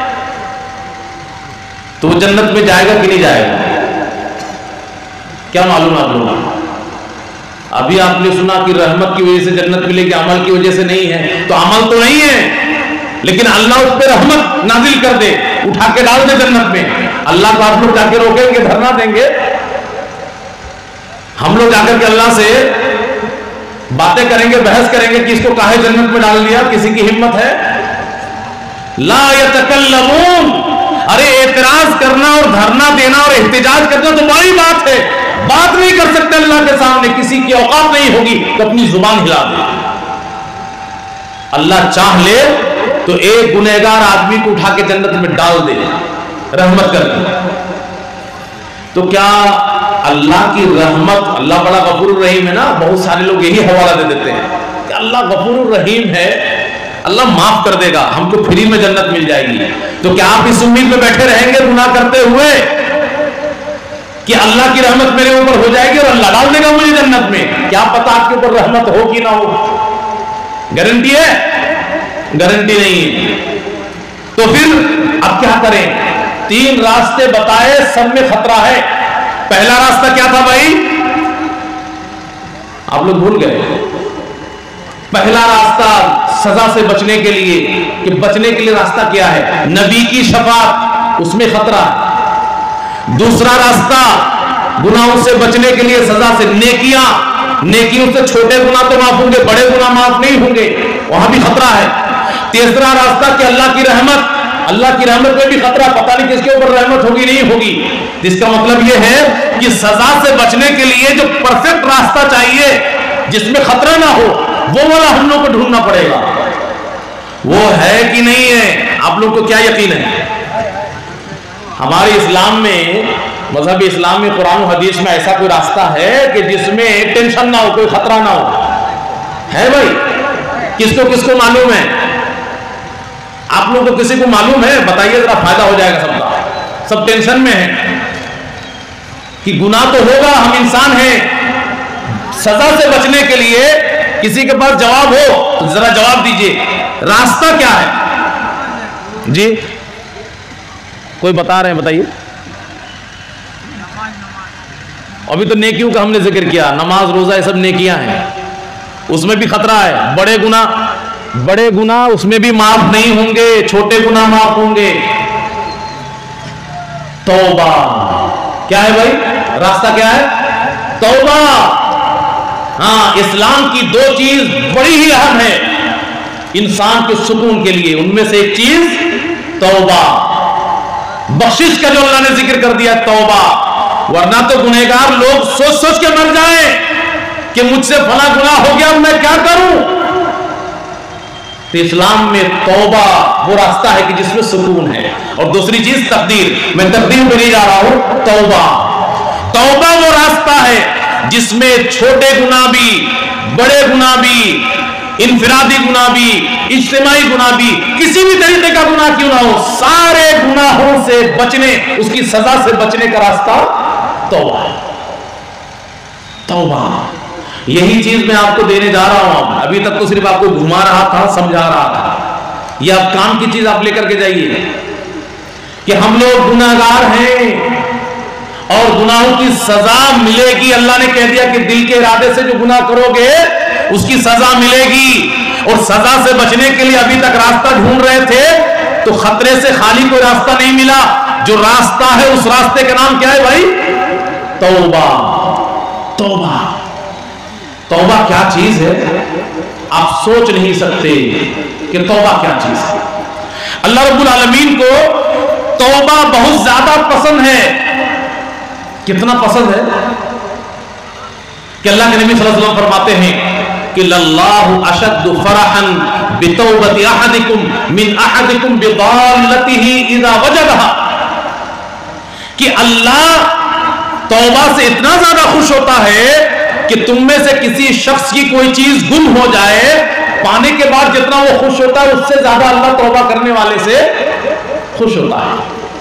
S1: تو وہ جنت میں جائے گا کہ نہیں جائے گا؟ کیا معلوم آپ لوگوں؟ ابھی آپ نے سنا کہ رحمت کی وجہ سے جنت ملے گی، عمل کی وجہ سے نہیں ہے، تو عمل تو نہیں ہے لیکن اللہ اس پہ رحمت نازل کر دے، اٹھا کے ڈال دے جنت میں، اللہ کو آپ لوگ جا کے روکیں گے، دھرنا دیں گے؟ ہم لوگ جا کر کے اللہ سے باتیں کریں گے، بحث کریں گے کہ اس کو کاہے جنت میں ڈال دیا؟ کسی کی ہمت ہے؟ لا یتکلمون، ارے اعتراض کرنا اور دھرنا دینا اور احتجاج کرنا تو بڑی بات ہے، بات نہیں کر سکتے اللہ کے سامنے، کسی کی اوقات نہیں ہوگی تو اپنی زبان ہلا دے۔ اللہ چاہ لے تو ایک گنہگار آدمی کو اٹھا کے جنت میں ڈال دے، رحمت کر دے۔ تو کیا اللہ کی رحمت، اللہ بڑا غفور الرحیم ہے نا، بہت سارے لوگ یہی حوالہ دے دیتے ہیں کہ اللہ غفور الرحیم ہے، اللہ معاف کر دے گا، ہم کو فری میں جنت مل جائے گی. تو کیا آپ اس امید میں بیٹھے رہیں گے گناہ کرتے ہوئے کہ اللہ کی رحمت میرے اوپر ہو جائے گی اور اللہ ڈال دے گا مجھے جنت میں؟ کیا پتا آپ کے اوپر رحمت ہو کہ نہ ہو؟ گارنٹی ہے؟ گارنٹی نہیں ہے. تو پھر اب کیا کریں؟ 3 راستے بتائے، سب میں خطرہ ہے. پہلا راستہ کیا تھا بھائی؟ آپ لوگ بھول گئے. پہلا راستہ سزا سے بچنے کے لیے، کہ بچنے کے لیے راستہ کیا ہے؟ نبی کی شفاعت، اس میں خطرہ ہے. دوسرا راستہ گناہوں سے بچنے کے لیے سزا سے، نیکیاں، نیکیوں سے چھوٹے گناہ تو معاف ہوں گے، بڑے گناہ معاف نہیں ہوں گے، وہاں بھی خطرہ ہے. تیسرا راستہ کہ اللہ کی رحمت، اللہ کی رحمت میں بھی خطرہ، پتہ نہیں کس کے اوپر رحمت ہوگی نہیں ہوگی. جس کا مطلب یہ ہے کہ سزا سے بچنے کے لیے جو پرفیکٹ راستہ چاہیے جس میں خطرہ نہ ہو، وہ والا ہم لوگ کو ڈھونڈنا پڑے گا. وہ ہے کہ نہیں ہے؟ آپ لوگ کو کیا یقین ہے؟ ہمارے اسلام میں، مذہب اسلام میں، قرآن و حدیث میں ایسا کوئی راستہ ہے کہ جس میں ٹینشن نہ ہو، کوئی خطرہ نہ ہو؟ ہے بھائی؟ کس کو معلوم ہے؟ آپ لوگوں کو کسی کو معلوم ہے؟ بتائیے ذرا، فائدہ ہو جائے گا سب کا. سب ٹینشن میں ہیں کہ گناہ تو ہوگا، ہم انسان ہیں. سزا سے بچنے کے لیے کسی کے پاس جواب ہو تو ذرا جواب دیجئے، راستہ کیا ہے؟ جی کوئی بتا رہے ہیں؟ بتائیے. ابھی تو نیکیوں کا ہم نے ذکر کیا، نماز روزہ یہ سب نیکیاں ہیں، اس میں بھی خطرہ ہے. بڑے گناہ اس میں بھی معاف نہیں ہوں گے، چھوٹے گناہ معاف ہوں گے. توبہ کیا ہے بھائی؟ راستہ کیا ہے؟ توبہ. ہاں، اسلام کی 2 چیز بڑی ہی اہم ہے انسان کے سکون کے لیے. ان میں سے ایک چیز توبہ، بخشش کا جو اللہ نے ذکر کر دیا توبہ. ورنہ تو گنہگار لوگ سوچ سوچ کے مر جائیں کہ مجھ سے فلاں گناہ ہو گیا، میں کیا کروں. تو اسلام میں توبہ وہ راستہ ہے کہ جس میں سکون ہے. اور دوسری چیز تقدیر. میں تقدیر پہ نہیں جا رہا ہوں. توبہ وہ راستہ ہے جس میں چھوٹے گناہ بھی، بڑے گناہ بھی، انفرادی گناہ بھی، اجتماعی گناہ بھی، کسی بھی طریقے کا گناہ کیوں نہ ہو، سارے گناہوں سے بچنے، اس کی سزا سے بچنے کا راستہ توبہ ہے. توبہ یہی چیز میں آپ کو دینے جا رہا ہوں. ابھی تک تو صرف آپ کو گھما رہا تھا، سمجھا رہا تھا. یہ اب کام کی چیز آپ لے کر کے جائیے کہ ہم لوگ گناہگار ہیں اور گناہوں کی سزا ملے گی. اللہ نے کہہ دیا کہ دل کے ارادے سے جو گناہ کرو گے اس کی سزا ملے گی. اور سزا سے بچنے کے لیے ابھی تک راستہ ڈھونڈ رہے تھے تو خطرے سے خالی کوئی راستہ نہیں ملا. جو راستہ ہے اس راستے کا نام کیا ہے بھائی؟ توبہ. توبہ. توبہ کیا چیز ہے آپ سوچ نہیں سکتے کہ توبہ کیا چیز ہے. اللہ رب العالمین کو توبہ بہت زیادہ پسند ہے. کتنا پسند ہے کہ اللہ کے نبی صلی اللہ علیہ وسلم فرماتے ہیں کہ للہ اشد فرحا بتوبۃ احدکم من احدکم بضالته اذا وجدها. کہ اللہ توبہ سے اتنا زیادہ خوش ہوتا ہے کہ تم میں سے کسی شخص کی کوئی چیز گم ہو جائے، پانے کے بعد جتنا وہ خوش ہوتا ہے اس سے زیادہ اللہ توبہ کرنے والے سے خوش ہوتا ہے.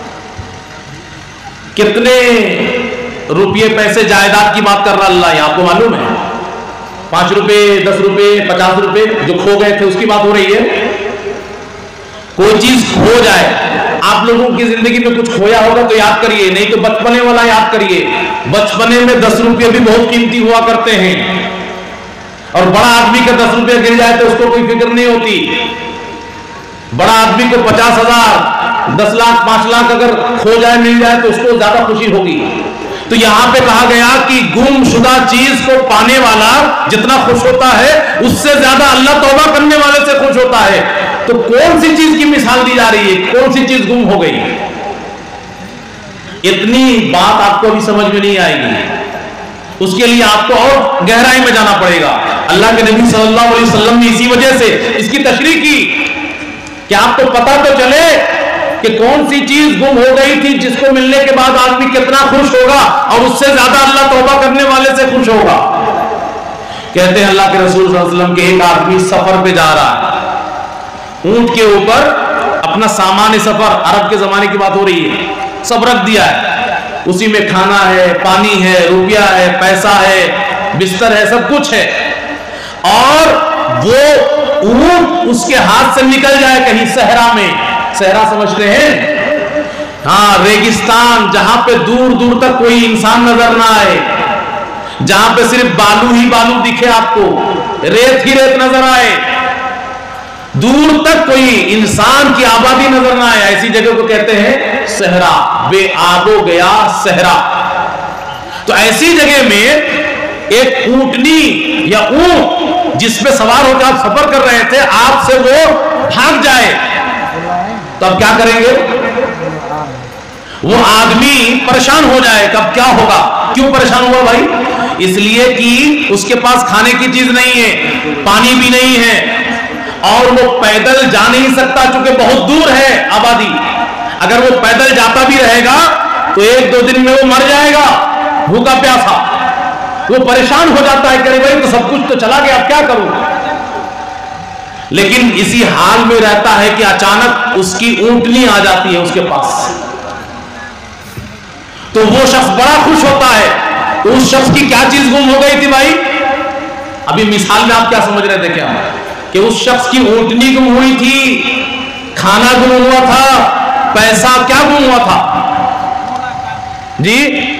S1: کتنے روپیے پیسے جائیداد کی بات کر رہا اللہ، یہ آپ کو معلوم ہے؟ 5 روپے، 10 روپے، 50 روپے جو کھو گئے تھے اس کی بات ہو رہی ہے. کوئی چیز کھو جائے، آپ لوگوں کی زندگی میں کچھ کھویا ہوگا تو یاد کریے، نہیں تو بچپنے والا یاد کریے. بچپنے میں 10 روپے بھی بہت قیمتی ہوا کرتے ہیں اور بڑا آدمی کا 10 روپے گر جائے تو اس کو کوئی فکر نہیں ہوتی. بڑا آدمی کو 50,000، 10 لاکھ، 5 لاکھ اگر کھو جائے، مل جائے تو اس کو زیادہ خوشی ہوگی. تو یہاں پہ کہا گیا کہ گم شدہ چیز کو پانے والا جتنا خوش ہوتا ہے اس سے زیادہ اللہ توبہ کرنے والے سے خوش ہوتا ہے. تو کون سی چیز کی مثال دی جا رہی ہے؟ کون سی چیز گم ہو گئی؟ اتنی بات آپ کو ابھی سمجھ میں نہیں آئے گی. اس کے لیے آپ کو اور گہرائی میں جانا پڑے گا. اللہ کے نبی صلی اللہ علیہ وسلم نے اسی وجہ سے اس کی تشریح کی کہ آپ کو پتہ تو چلے کہ کون سی چیز گم ہو گئی تھی جس کو ملنے کے بعد آدمی کتنا خوش ہوگا اور اس سے زیادہ اللہ توبہ کرنے والے سے خوش ہوگا. کہتے ہیں اللہ کے رسول صلی اللہ علیہ وسلم کہ ایک آدمی سفر پہ جا رہا ہے, اونٹ کے اوپر اپنا سامان سفر, عرب کے زمانے کی بات ہو رہی ہے, سب رکھ دیا ہے, اسی میں کھانا ہے, پانی ہے, روپیہ ہے, پیسہ ہے, بستر ہے, سب کچھ ہے, اور وہ اونٹ اس کے ہاتھ سے نکل جائے کہیں صحرا میں. صحرا سمجھتے ہیں؟ ہاں, ریگستان, جہاں پہ دور دور تک کوئی انسان نظر نہ آئے, جہاں پہ صرف بالو ہی بالو دکھے, آپ کو ریت ہی ریت نظر آئے, دور تک کوئی انسان کی آبادی نظر نہ آئے, ایسی جگہ کو کہتے ہیں صحرا, بے آب و گیا صحرا. تو ایسی جگہ میں ایک اونٹنی یا اونٹ جس پہ سوار ہو کے آپ سفر کر رہے تھے, آپ سے وہ بھاگ جائے تو اب کیا کریں گے؟ وہ آدمی پریشان ہو جائے. کب کیا ہوگا؟ کیوں پریشان ہوا بھائی؟ اس لیے کہ اس کے پاس کھانے کی چیز نہیں ہے, پانی بھی نہیں ہے, اور وہ پیدل جا نہیں سکتا چونکہ بہت دور ہے آبادی. اگر وہ پیدل جاتا بھی رہے گا تو ایک دو دن میں وہ مر جائے گا بھوکا پیاسا. وہ پریشان ہو جاتا ہے کہ بھائی تو سب کچھ تو چلا گیا, اب کیا کروں؟ لیکن اسی حال میں رہتا ہے کہ اچانک اس کی اونٹنی آ جاتی ہے اس کے پاس, تو وہ شخص بڑا خوش ہوتا ہے. تو اس شخص کی کیا چیز گم ہو گئی تھی بھائی؟ ابھی مثال میں آپ کیا سمجھ رہے تھے؟ کیا کہ اس شخص کی اونٹنی گم ہوئی تھی, کھانا گم ہوا تھا, پیسہ کیا گم ہوا تھا جی؟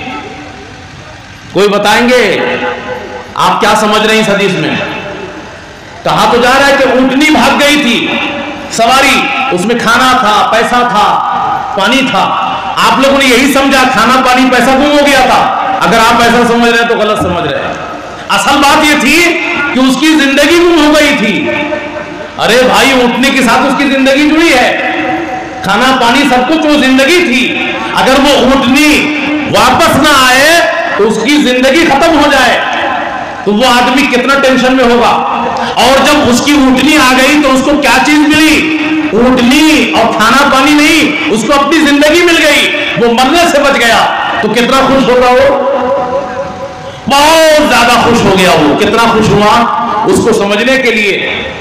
S1: کوئی بتائیں گے آپ کیا سمجھ رہے ہیں اس حدیث میں؟ کہا تو جا رہا ہے کہ اونٹنی بھاگ گئی تھی, سواری, اس میں کھانا تھا, پیسہ تھا, پانی تھا. آپ لوگوں نے یہی سمجھا کھانا پانی پیسہ گم ہو گیا تھا. اگر آپ ایسا سمجھ رہے ہیں تو غلط سمجھ رہے ہیں. اصل بات یہ تھی کہ اس کی زندگی گم ہو گئی تھی. ارے بھائی, اونٹنے کے ساتھ اس کی زندگی جڑی ہے, کھانا پانی سب کچھ وہ زندگی تھی. اگر وہ اونٹنی واپس نہ آئے تو اس کی زندگی ختم ہو جائے تو وہ آدمی کتنا ٹینشن میں ہوگا. اور جب اس کی اونٹنی آ گئی تو اس کو کیا چیز ملی؟ اونٹنی اور کھانا پانی نہیں, اس کو اپنی زندگی مل گئی, وہ مرنے سے بچ گیا. تو کتنا خوش ہوگا وہ؟ بہت زیادہ خوش ہو گیا. وہ کتنا خوش ہوا اس کو سمجھنے کے لیے.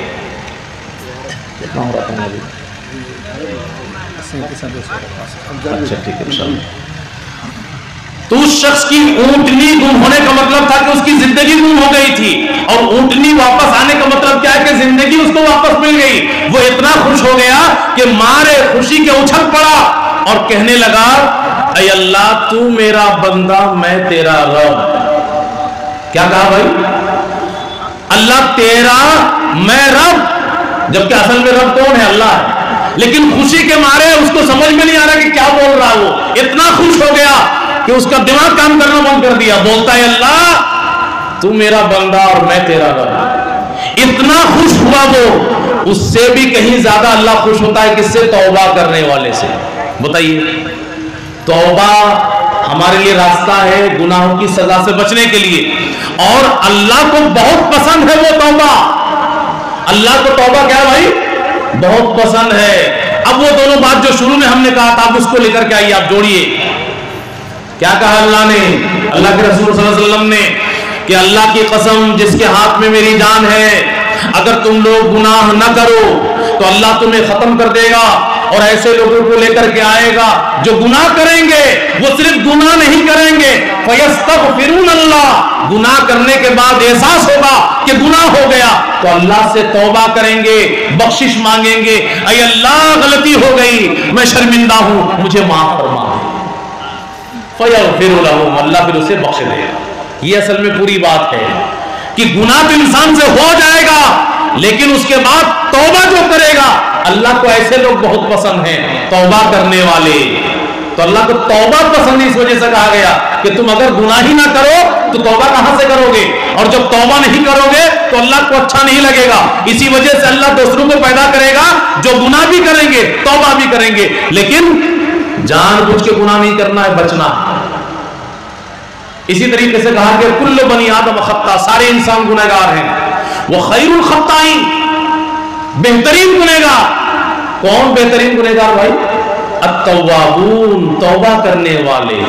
S1: اچھا ٹھیک ہے. تو اس شخص کی اونٹنی گم ہونے کا مطلب تھا کہ اس کی زندگی گم ہو گئی تھی, اور اونٹنی واپس آنے کا مطلب کیا ہے کہ زندگی اس کو واپس مل گئی. وہ اتنا خوش ہو گیا کہ مارے خوشی کے اچھل پڑا اور کہنے لگا, اے اللہ تو میرا بندہ میں تیرا رب. کیا کہا بھائی؟ اللہ تیرا میں رب, جبکہ اصل میں رب کون ہے؟ اللہ ہے. لیکن خوشی کے مارے اس کو سمجھ میں نہیں آ رہا کہ کیا بول رہا. وہ اتنا خوش ہو گیا کہ اس کا دماغ کام کرنا بند کر دیا. بولتا ہے اللہ تو میرا بندہ اور میں تیرا رب. اتنا خوش ہوا وہ, اس سے بھی کہیں زیادہ اللہ خوش ہوتا ہے کس سے؟ توبہ کرنے والے سے. بتائیے, توبہ ہمارے لیے راستہ ہے گناہوں کی سزا سے بچنے کے لیے, اور اللہ کو بہت پسند ہے وہ توبہ. اللہ کو توبہ کیا بھائی؟ بہت پسند ہے. اب وہ دونوں بات جو شروع میں ہم نے کہا تھا, آپ اس کو لے کر کے آئیے, آپ جوڑیے. کیا کہا اللہ نے, اللہ کے رسول صلی اللہ علیہ وسلم نے, کہ اللہ کی قسم جس کے ہاتھ میں میری جان ہے, اگر تم لوگ گناہ نہ کرو تو اللہ تمہیں ختم کر دے گا, اور ایسے لوگوں کو لے کر کے آئے گا جو گناہ کریں گے. وہ صرف گناہ نہیں کریں گے, فَيَسْتَغْفِرُونَ اللَّهَ, گناہ کرنے کے بعد احساس ہوگا کہ گناہ ہو گیا تو اللہ سے توبہ کریں گے, بخشش مانگیں گے, اے اللہ غلطی ہو گئی, میں شرمندہ ہوں, مجھے معاف فرما. فَيَغْفِرُ لَهُمْ, اللہ پھر اسے بخش دے گا. یہ اصل میں پوری بات ہے کہ گناہ تو انسان سے ہو جائے گا, لیکن اس کے بعد توبہ جو کرے گا, اللہ کو ایسے لوگ بہت پسند ہیں, توبہ کرنے والے. تو اللہ کو توبہ پسند اس وجہ سے کہا گیا کہ تم اگر گناہ ہی نہ کرو تو توبہ کہاں سے کرو گے, اور جب توبہ نہیں کرو گے تو اللہ کو اچھا نہیں لگے گا. اسی وجہ سے اللہ دوسروں کو پیدا کرے گا جو گناہ بھی کریں گے, توبہ بھی کریں گے, لیکن جان بوجھ کے گناہ نہیں کرنا ہے, بچنا ہے. اسی طریقے سے کہا کہ کل بنی آدم خطا, سارے انسان گنہگار ہیں. وہ خیر الخطائین, بہترین گنہگار. کون بہترین گنہگار بھائی؟ التوابون توبہ کرنے والے.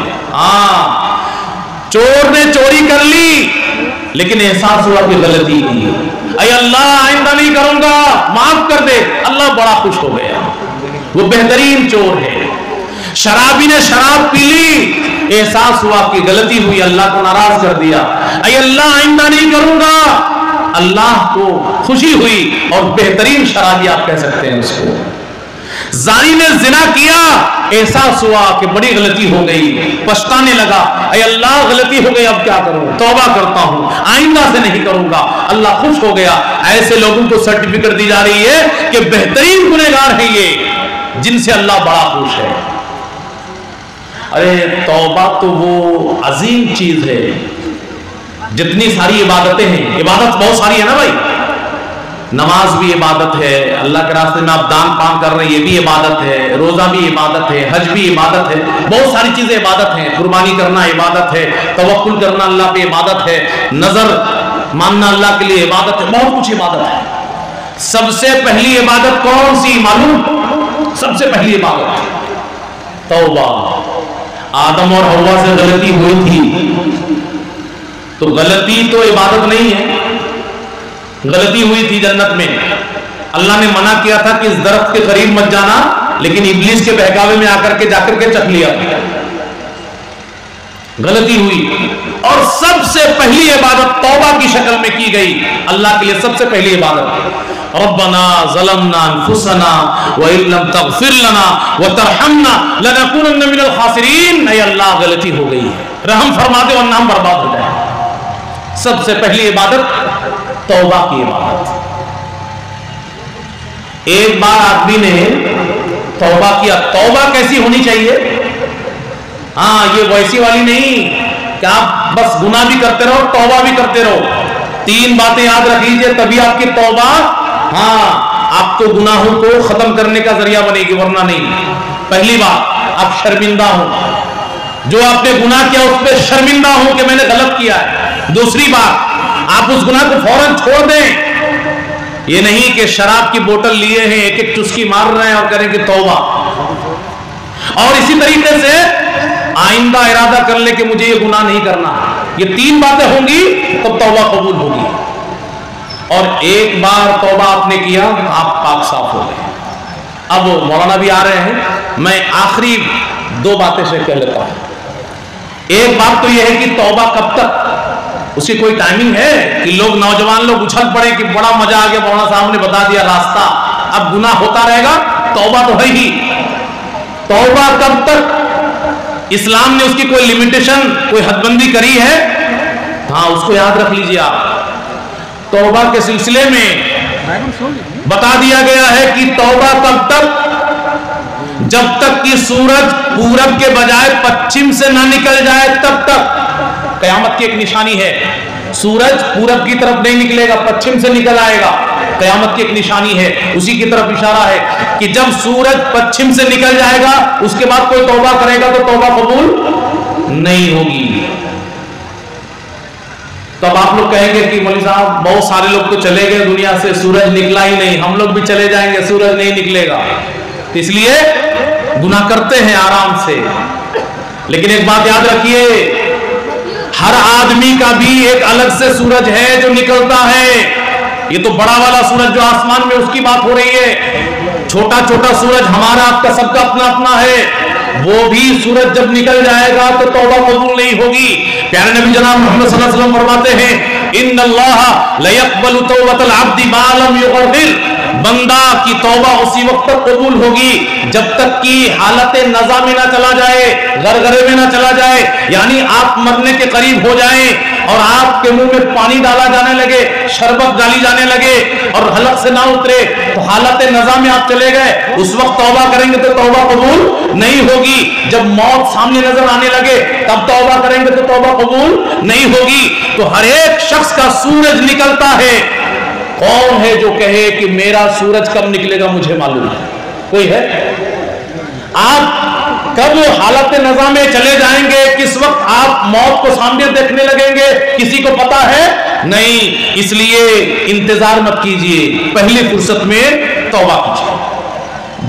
S1: چور نے چوری کر لی لیکن احساس ہوا کہ غلطی کی, اے اللہ آئندہ نہیں کروں گا, معاف کر دے, اللہ بڑا خوش ہو گیا, وہ بہترین چور ہے. شرابی نے شراب پی لی, احساس ہوا کہ غلطی ہوئی, اللہ کو ناراض کر دیا, اے اللہ آئندہ نہیں کروں گا, اللہ کو خوشی ہوئی, اور بہترین شرابی آپ کہہ سکتے ہیں اس کو. زانی نے زنا کیا, احساس ہوا کہ بڑی غلطی ہو گئی, پچھتانے لگا, اے اللہ غلطی ہو گئی, اب کیا کروں, توبہ کرتا ہوں, آئندہ سے نہیں کروں گا, اللہ خوش ہو گیا. ایسے لوگوں کو سرٹیفکیٹ دی جا رہی ہے کہ بہترین گنہگار ہیں یہ, جن سے اللہ بڑا خوش ہے. ارے توبہ تو وہ عظیم چیز ہے. جتنی ساری عبادتیں ہیں, عبادت بہت ساری ہے نا بھائی, نماز بھی عبادت ہے, اللہ کے راستے میں آپ دان پان کر رہے ہیں یہ بھی عبادت ہے, روزہ بھی عبادت ہے, حج بھی عبادت ہے, بہت ساری چیزیں عبادت ہیں, قربانی کرنا عبادت ہے, توکل کرنا اللہ پہ عبادت ہے, نظر ماننا اللہ کے لیے عبادت ہے, بہت کچھ عبادت ہے. سب سے پہلی عبادت کون سی معلوم؟ سب سے پہلی عبادت توبہ. آدم اور حوا سے غلطی ہوئی تھی تو غلطی تو عبادت نہیں ہے, غلطی ہوئی تھی جنت میں, اللہ نے منع کیا تھا کہ اس درخت کے قریب مت جانا, لیکن ابلیس کے بہکاوے میں جا کر کے چکھ لیا, غلطی ہوئی. اور سب سے پہلی عبادت توبہ کی شکل میں کی گئی اللہ کے لیے. سب سے پہلی عبادت ربنا ظلمنا انفسنا وان لم تغفر لنا وترحمنا لنكونن من الخاسرین. اے اللہ غلطی ہو گئی, رحم فرما دے ورنہ ہم برباد ہو جائیں. سب سے پہلی عبادت توبہ کی عبادت. ایک بار آدمی نے توبہ کیا, توبہ کیسی ہونی چاہیے؟ یہ ویسی والی نہیں کہ آپ بس گناہ بھی کرتے رہو توبہ بھی کرتے رہو. 3 باتیں یاد رکھ لیجئے تبھی آپ کی توبہ آپ کو گناہوں کو ختم کرنے کا ذریعہ بنے گی, ورنہ نہیں. پہلی بات, آپ شرمندہ ہوں, جو آپ نے گناہ کیا اس پہ شرمندہ ہوں کہ میں نے غلط کیا ہے. دوسری بات, آپ اس گناہ کو فوراً چھوڑ دیں. یہ نہیں کہ شراب کی بوتل لیے ہیں ایک ایک چسکی مار رہے ہیں اور کریں کہ توبہ, اور اسی طریقے سے آئندہ ارادہ کر لے کہ مجھے یہ گناہ نہیں کرنا. یہ 3 باتیں ہوں گی تب توبہ قبول ہوگی. اور ایک بار توبہ آپ نے کیا آپ پاک صاف ہو گئے. اب مولانا بھی آ رہے ہیں, میں آخری 2 باتیں سے کہہ لیتا ہوں. ایک بات تو یہ ہے کہ توبہ کب تک, اس کی کوئی ٹائمنگ ہے کہ لوگ نوجوان لوگ اچھل پڑے کہ بڑا مزہ آ گیا, مولانا صاحب نے بتا دیا راستہ, اب گناہ ہوتا رہے گا. توبہ تو ہے ہی. توبہ کب تک؟ اسلام نے اس کی کوئی لمیٹیشن, کوئی حد بندی کری ہے؟ اس کو یاد رکھ لیجئے آپ. توبہ کے سلسلے میں بتا دیا گیا ہے کہ توبہ کب تک؟ جب تک کہ سورج پورب کے بجائے پچھم سے نہ نکل جائے تب تک. قیامت کی ایک نشانی ہے, سورج پورب کی طرف نہیں نکلے گا, پچھم سے نکل آئے گا. قیامت کی ایک نشانی ہے, اسی کی طرف اشارہ ہے کہ جب سورج پچھم سے نکل جائے گا اس کے بعد کوئی توبہ کرے گا تو توبہ قبول نہیں ہوگی. تب آپ لوگ کہیں گے کہ مولوی صاحب بہت سارے لوگ تو چلے گئے دنیا سے, سورج نکلا ہی نہیں, ہم لوگ بھی چلے جائیں گے, سورج نہیں نکلے گا. اس لیے گناہ کرتے ہیں آرام سے. لیکن ایک بات یاد رکھیے, ہر آدمی کا بھی ایک الگ سے سورج ہے جو نکلتا ہے. یہ تو بڑا والا سورج جو آسمان میں اس کی بات ہو رہی ہے. چھوٹا چھوٹا سورج ہمارا آپ کا سب کا اپنا اپنا ہے. وہ بھی سورج جب نکل جائے گا تو توبہ قبول نہیں ہوگی. پیارے نبی جناب محمد صلی اللہ علیہ وسلم فرماتے ہیں ان اللہ لیقبل توبۃ العبد ما لم یغرغر. بندہ کی توبہ اسی وقت تک قبول ہوگی جب تک کہ حالت نزا میں نہ چلا جائے, غرغرے میں نہ چلا جائے. یعنی آپ مرنے کے قریب ہو جائیں اور آپ کے منہ میں پانی ڈالا جانے لگے, شربت ڈالی جانے لگے اور حلق سے نہ اترے تو حالت نزا میں آپ چلے گئے, اس وقت توبہ کریں گے تو توبہ قبول نہیں ہوگی. جب موت سامنے نظر آنے لگے تب توبہ کریں گے تو توبہ قبول نہیں ہوگی. تو ہر ایک شخص کا سورج نکلتا ہے. کون ہے جو کہے کہ میرا سورج کب نکلے گا مجھے معلوم ہے؟ کوئی ہے؟ آپ کب حالت نزا میں چلے جائیں گے, کس وقت آپ موت کو سامنے دیکھنے لگیں گے, کسی کو پتا ہے نہیں. اس لیے انتظار مت کیجئے, پہلی فرصت میں توبہ کیجئے.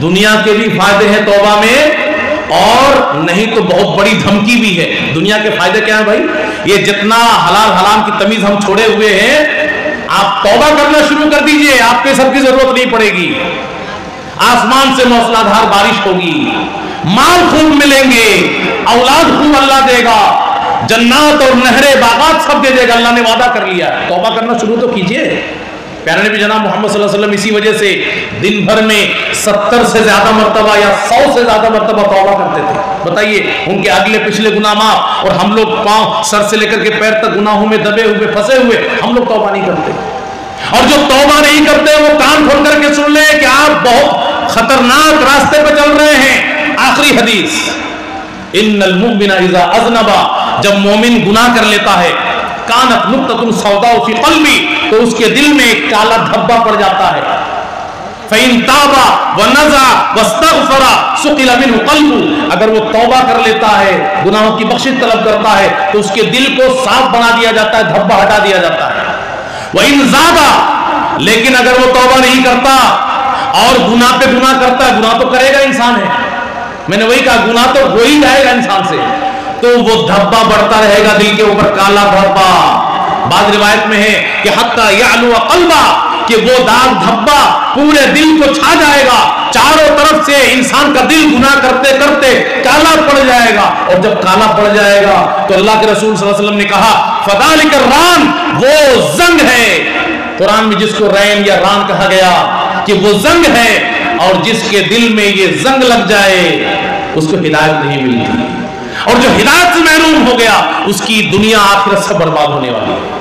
S1: دنیا کے بھی فائدے ہیں توبہ میں، اور نہیں تو بہت بڑی دھمکی بھی ہے۔ دنیا کے فائدے کیا ہیں بھائی؟ یہ جتنا حلال حرام کی تمیز ہم چھوڑے ہوئے ہیں، آپ توبہ کرنا شروع کر دیجئے، آپ کے سب کی ضرورت نہیں پڑے گی، آسمان سے موسلا دھار بارش ہوگی، مال خوب ملیں گے، اولاد خوب اللہ دے گا، جنات اور نہریں باغات سب دے دے گا، اللہ نے وعدہ کر لیا ہے۔ توبہ کرنا شروع تو کیجئے۔ پیارے نبی جناب محمد صلی اللہ علیہ وسلم اسی وجہ سے دن بھر میں 70 سے زیادہ مرتبہ یا 100 سے زیادہ مرتبہ توبہ کرتے تھے۔ بتائیے ان کے اگلے پچھلے گناہ معاف، اور ہم لوگ پاؤں سر سے لے کر کے پیر تک گناہوں میں دبے ہوئے پھنسے ہوئے، ہم لوگ توبہ نہیں کرتے۔ اور جو توبہ نہیں کرتے وہ کان کھول کر کے سن لیں کہ آپ بہت خطرناک راستے پہ چل رہے ہیں۔ آخری حدیث، ان المؤمن اذا اذنب، جب مومن گناہ کر لیتا ہے، کانت نقطۃ سوداء فی قلبی، تو اس کے دل میں ایک کالا دھبا پڑ جاتا ہے۔ فإن تاب ونزع واستغفر سقل منه قلبه، اگر وہ توبہ کر لیتا ہے، گناہوں کی بخشش طلب کرتا ہے، تو اس کے دل کو صاف بنا دیا جاتا ہے، دھبا ہٹا دیا جاتا ہے۔ وإن زاد، لیکن اگر وہ توبہ نہیں کرتا اور گناہ پہ گناہ کرتا ہے، گناہ تو کرے گا انسان ہے، میں نے وہی کہا گناہ تو ہو ہی جائے گا انسان سے، تو وہ دھبا بڑھتا رہے گا دل کے اوپر، کالا دھبا۔ بعض روایت میں ہے کہ حتی یعلو قلبہ، کہ وہ داغ دھبا پورے دل کو چھا جائے گا، چاروں طرف سے انسان کا دل گناہ کرتے کرتے کالا پڑ جائے گا، اور جب کالا پڑ جائے گا تو اللہ کے رسول صلی اللہ علیہ وسلم نے کہا فذالک الران، وہ زنگ ہے۔ قرآن میں جس کو رین یا ران کہا گیا کہ وہ زنگ ہے، اور جس کے دل میں یہ زنگ لگ جائے اس کو ہدایت نہیں ملتی، اور جو ہدایت سے محروم ہو گیا اس کی دنیا آخرت سے برباد ہونے والی ہے۔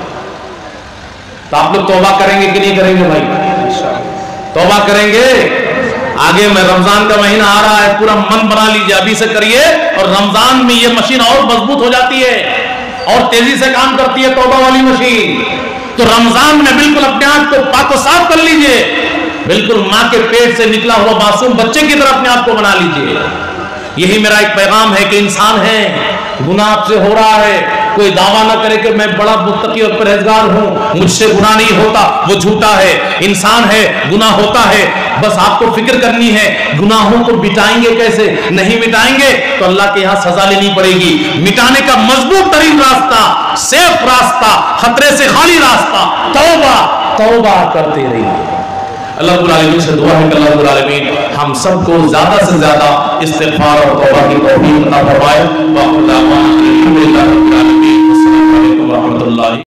S1: تو آپ لوگ توبہ کریں گے کہ نہیں کریں گے بھائی؟ توبہ کریں گے۔ آگے میں رمضان کا مہینہ آ رہا ہے، پورا من بنا لیجئے ابھی سے کریے، اور رمضان میں یہ مشین اور مضبوط ہو جاتی ہے اور تیزی سے کام کرتی ہے توبہ والی مشین۔ تو رمضان میں بالکل اپنے آپ کو پاک و صاف کر لیجئے، بالکل ماں کے پیٹ سے نکلا ہوا معصوم بچے کی طرح اپنے آپ کو بنا لیجئے۔ یہی میرا ایک پیغام ہے کہ انسان ہے، گناہ آپ سے ہو رہا ہے، کوئی دعویٰ نہ کرے کہ میں بڑا متقی اور پرہیزگار ہوں، مجھ سے گناہ نہیں ہوتا، وہ جھوٹا ہے۔ انسان ہے، گناہ ہوتا ہے، بس آپ کو فکر کرنی ہے گناہوں کو مٹائیں گے کیسے۔ نہیں مٹائیں گے تو اللہ کے یہاں سزا لینی پڑے گی۔ مٹانے کا مضبوط ترین راستہ، سیف راستہ، خطرے سے خالی راستہ توبہ، توبہ کرتے رہیے۔ اللہ رب العالمین سے دعا ہے کہ اللہ رب العالمین ہم سب کو زیادہ سے زیادہ استغفار اور توبہ کی توفیق عطا فرمائے۔ وآخر دعوانا الحمدللہ رب العالمین۔ السلام علیکم ورحمۃ اللہ۔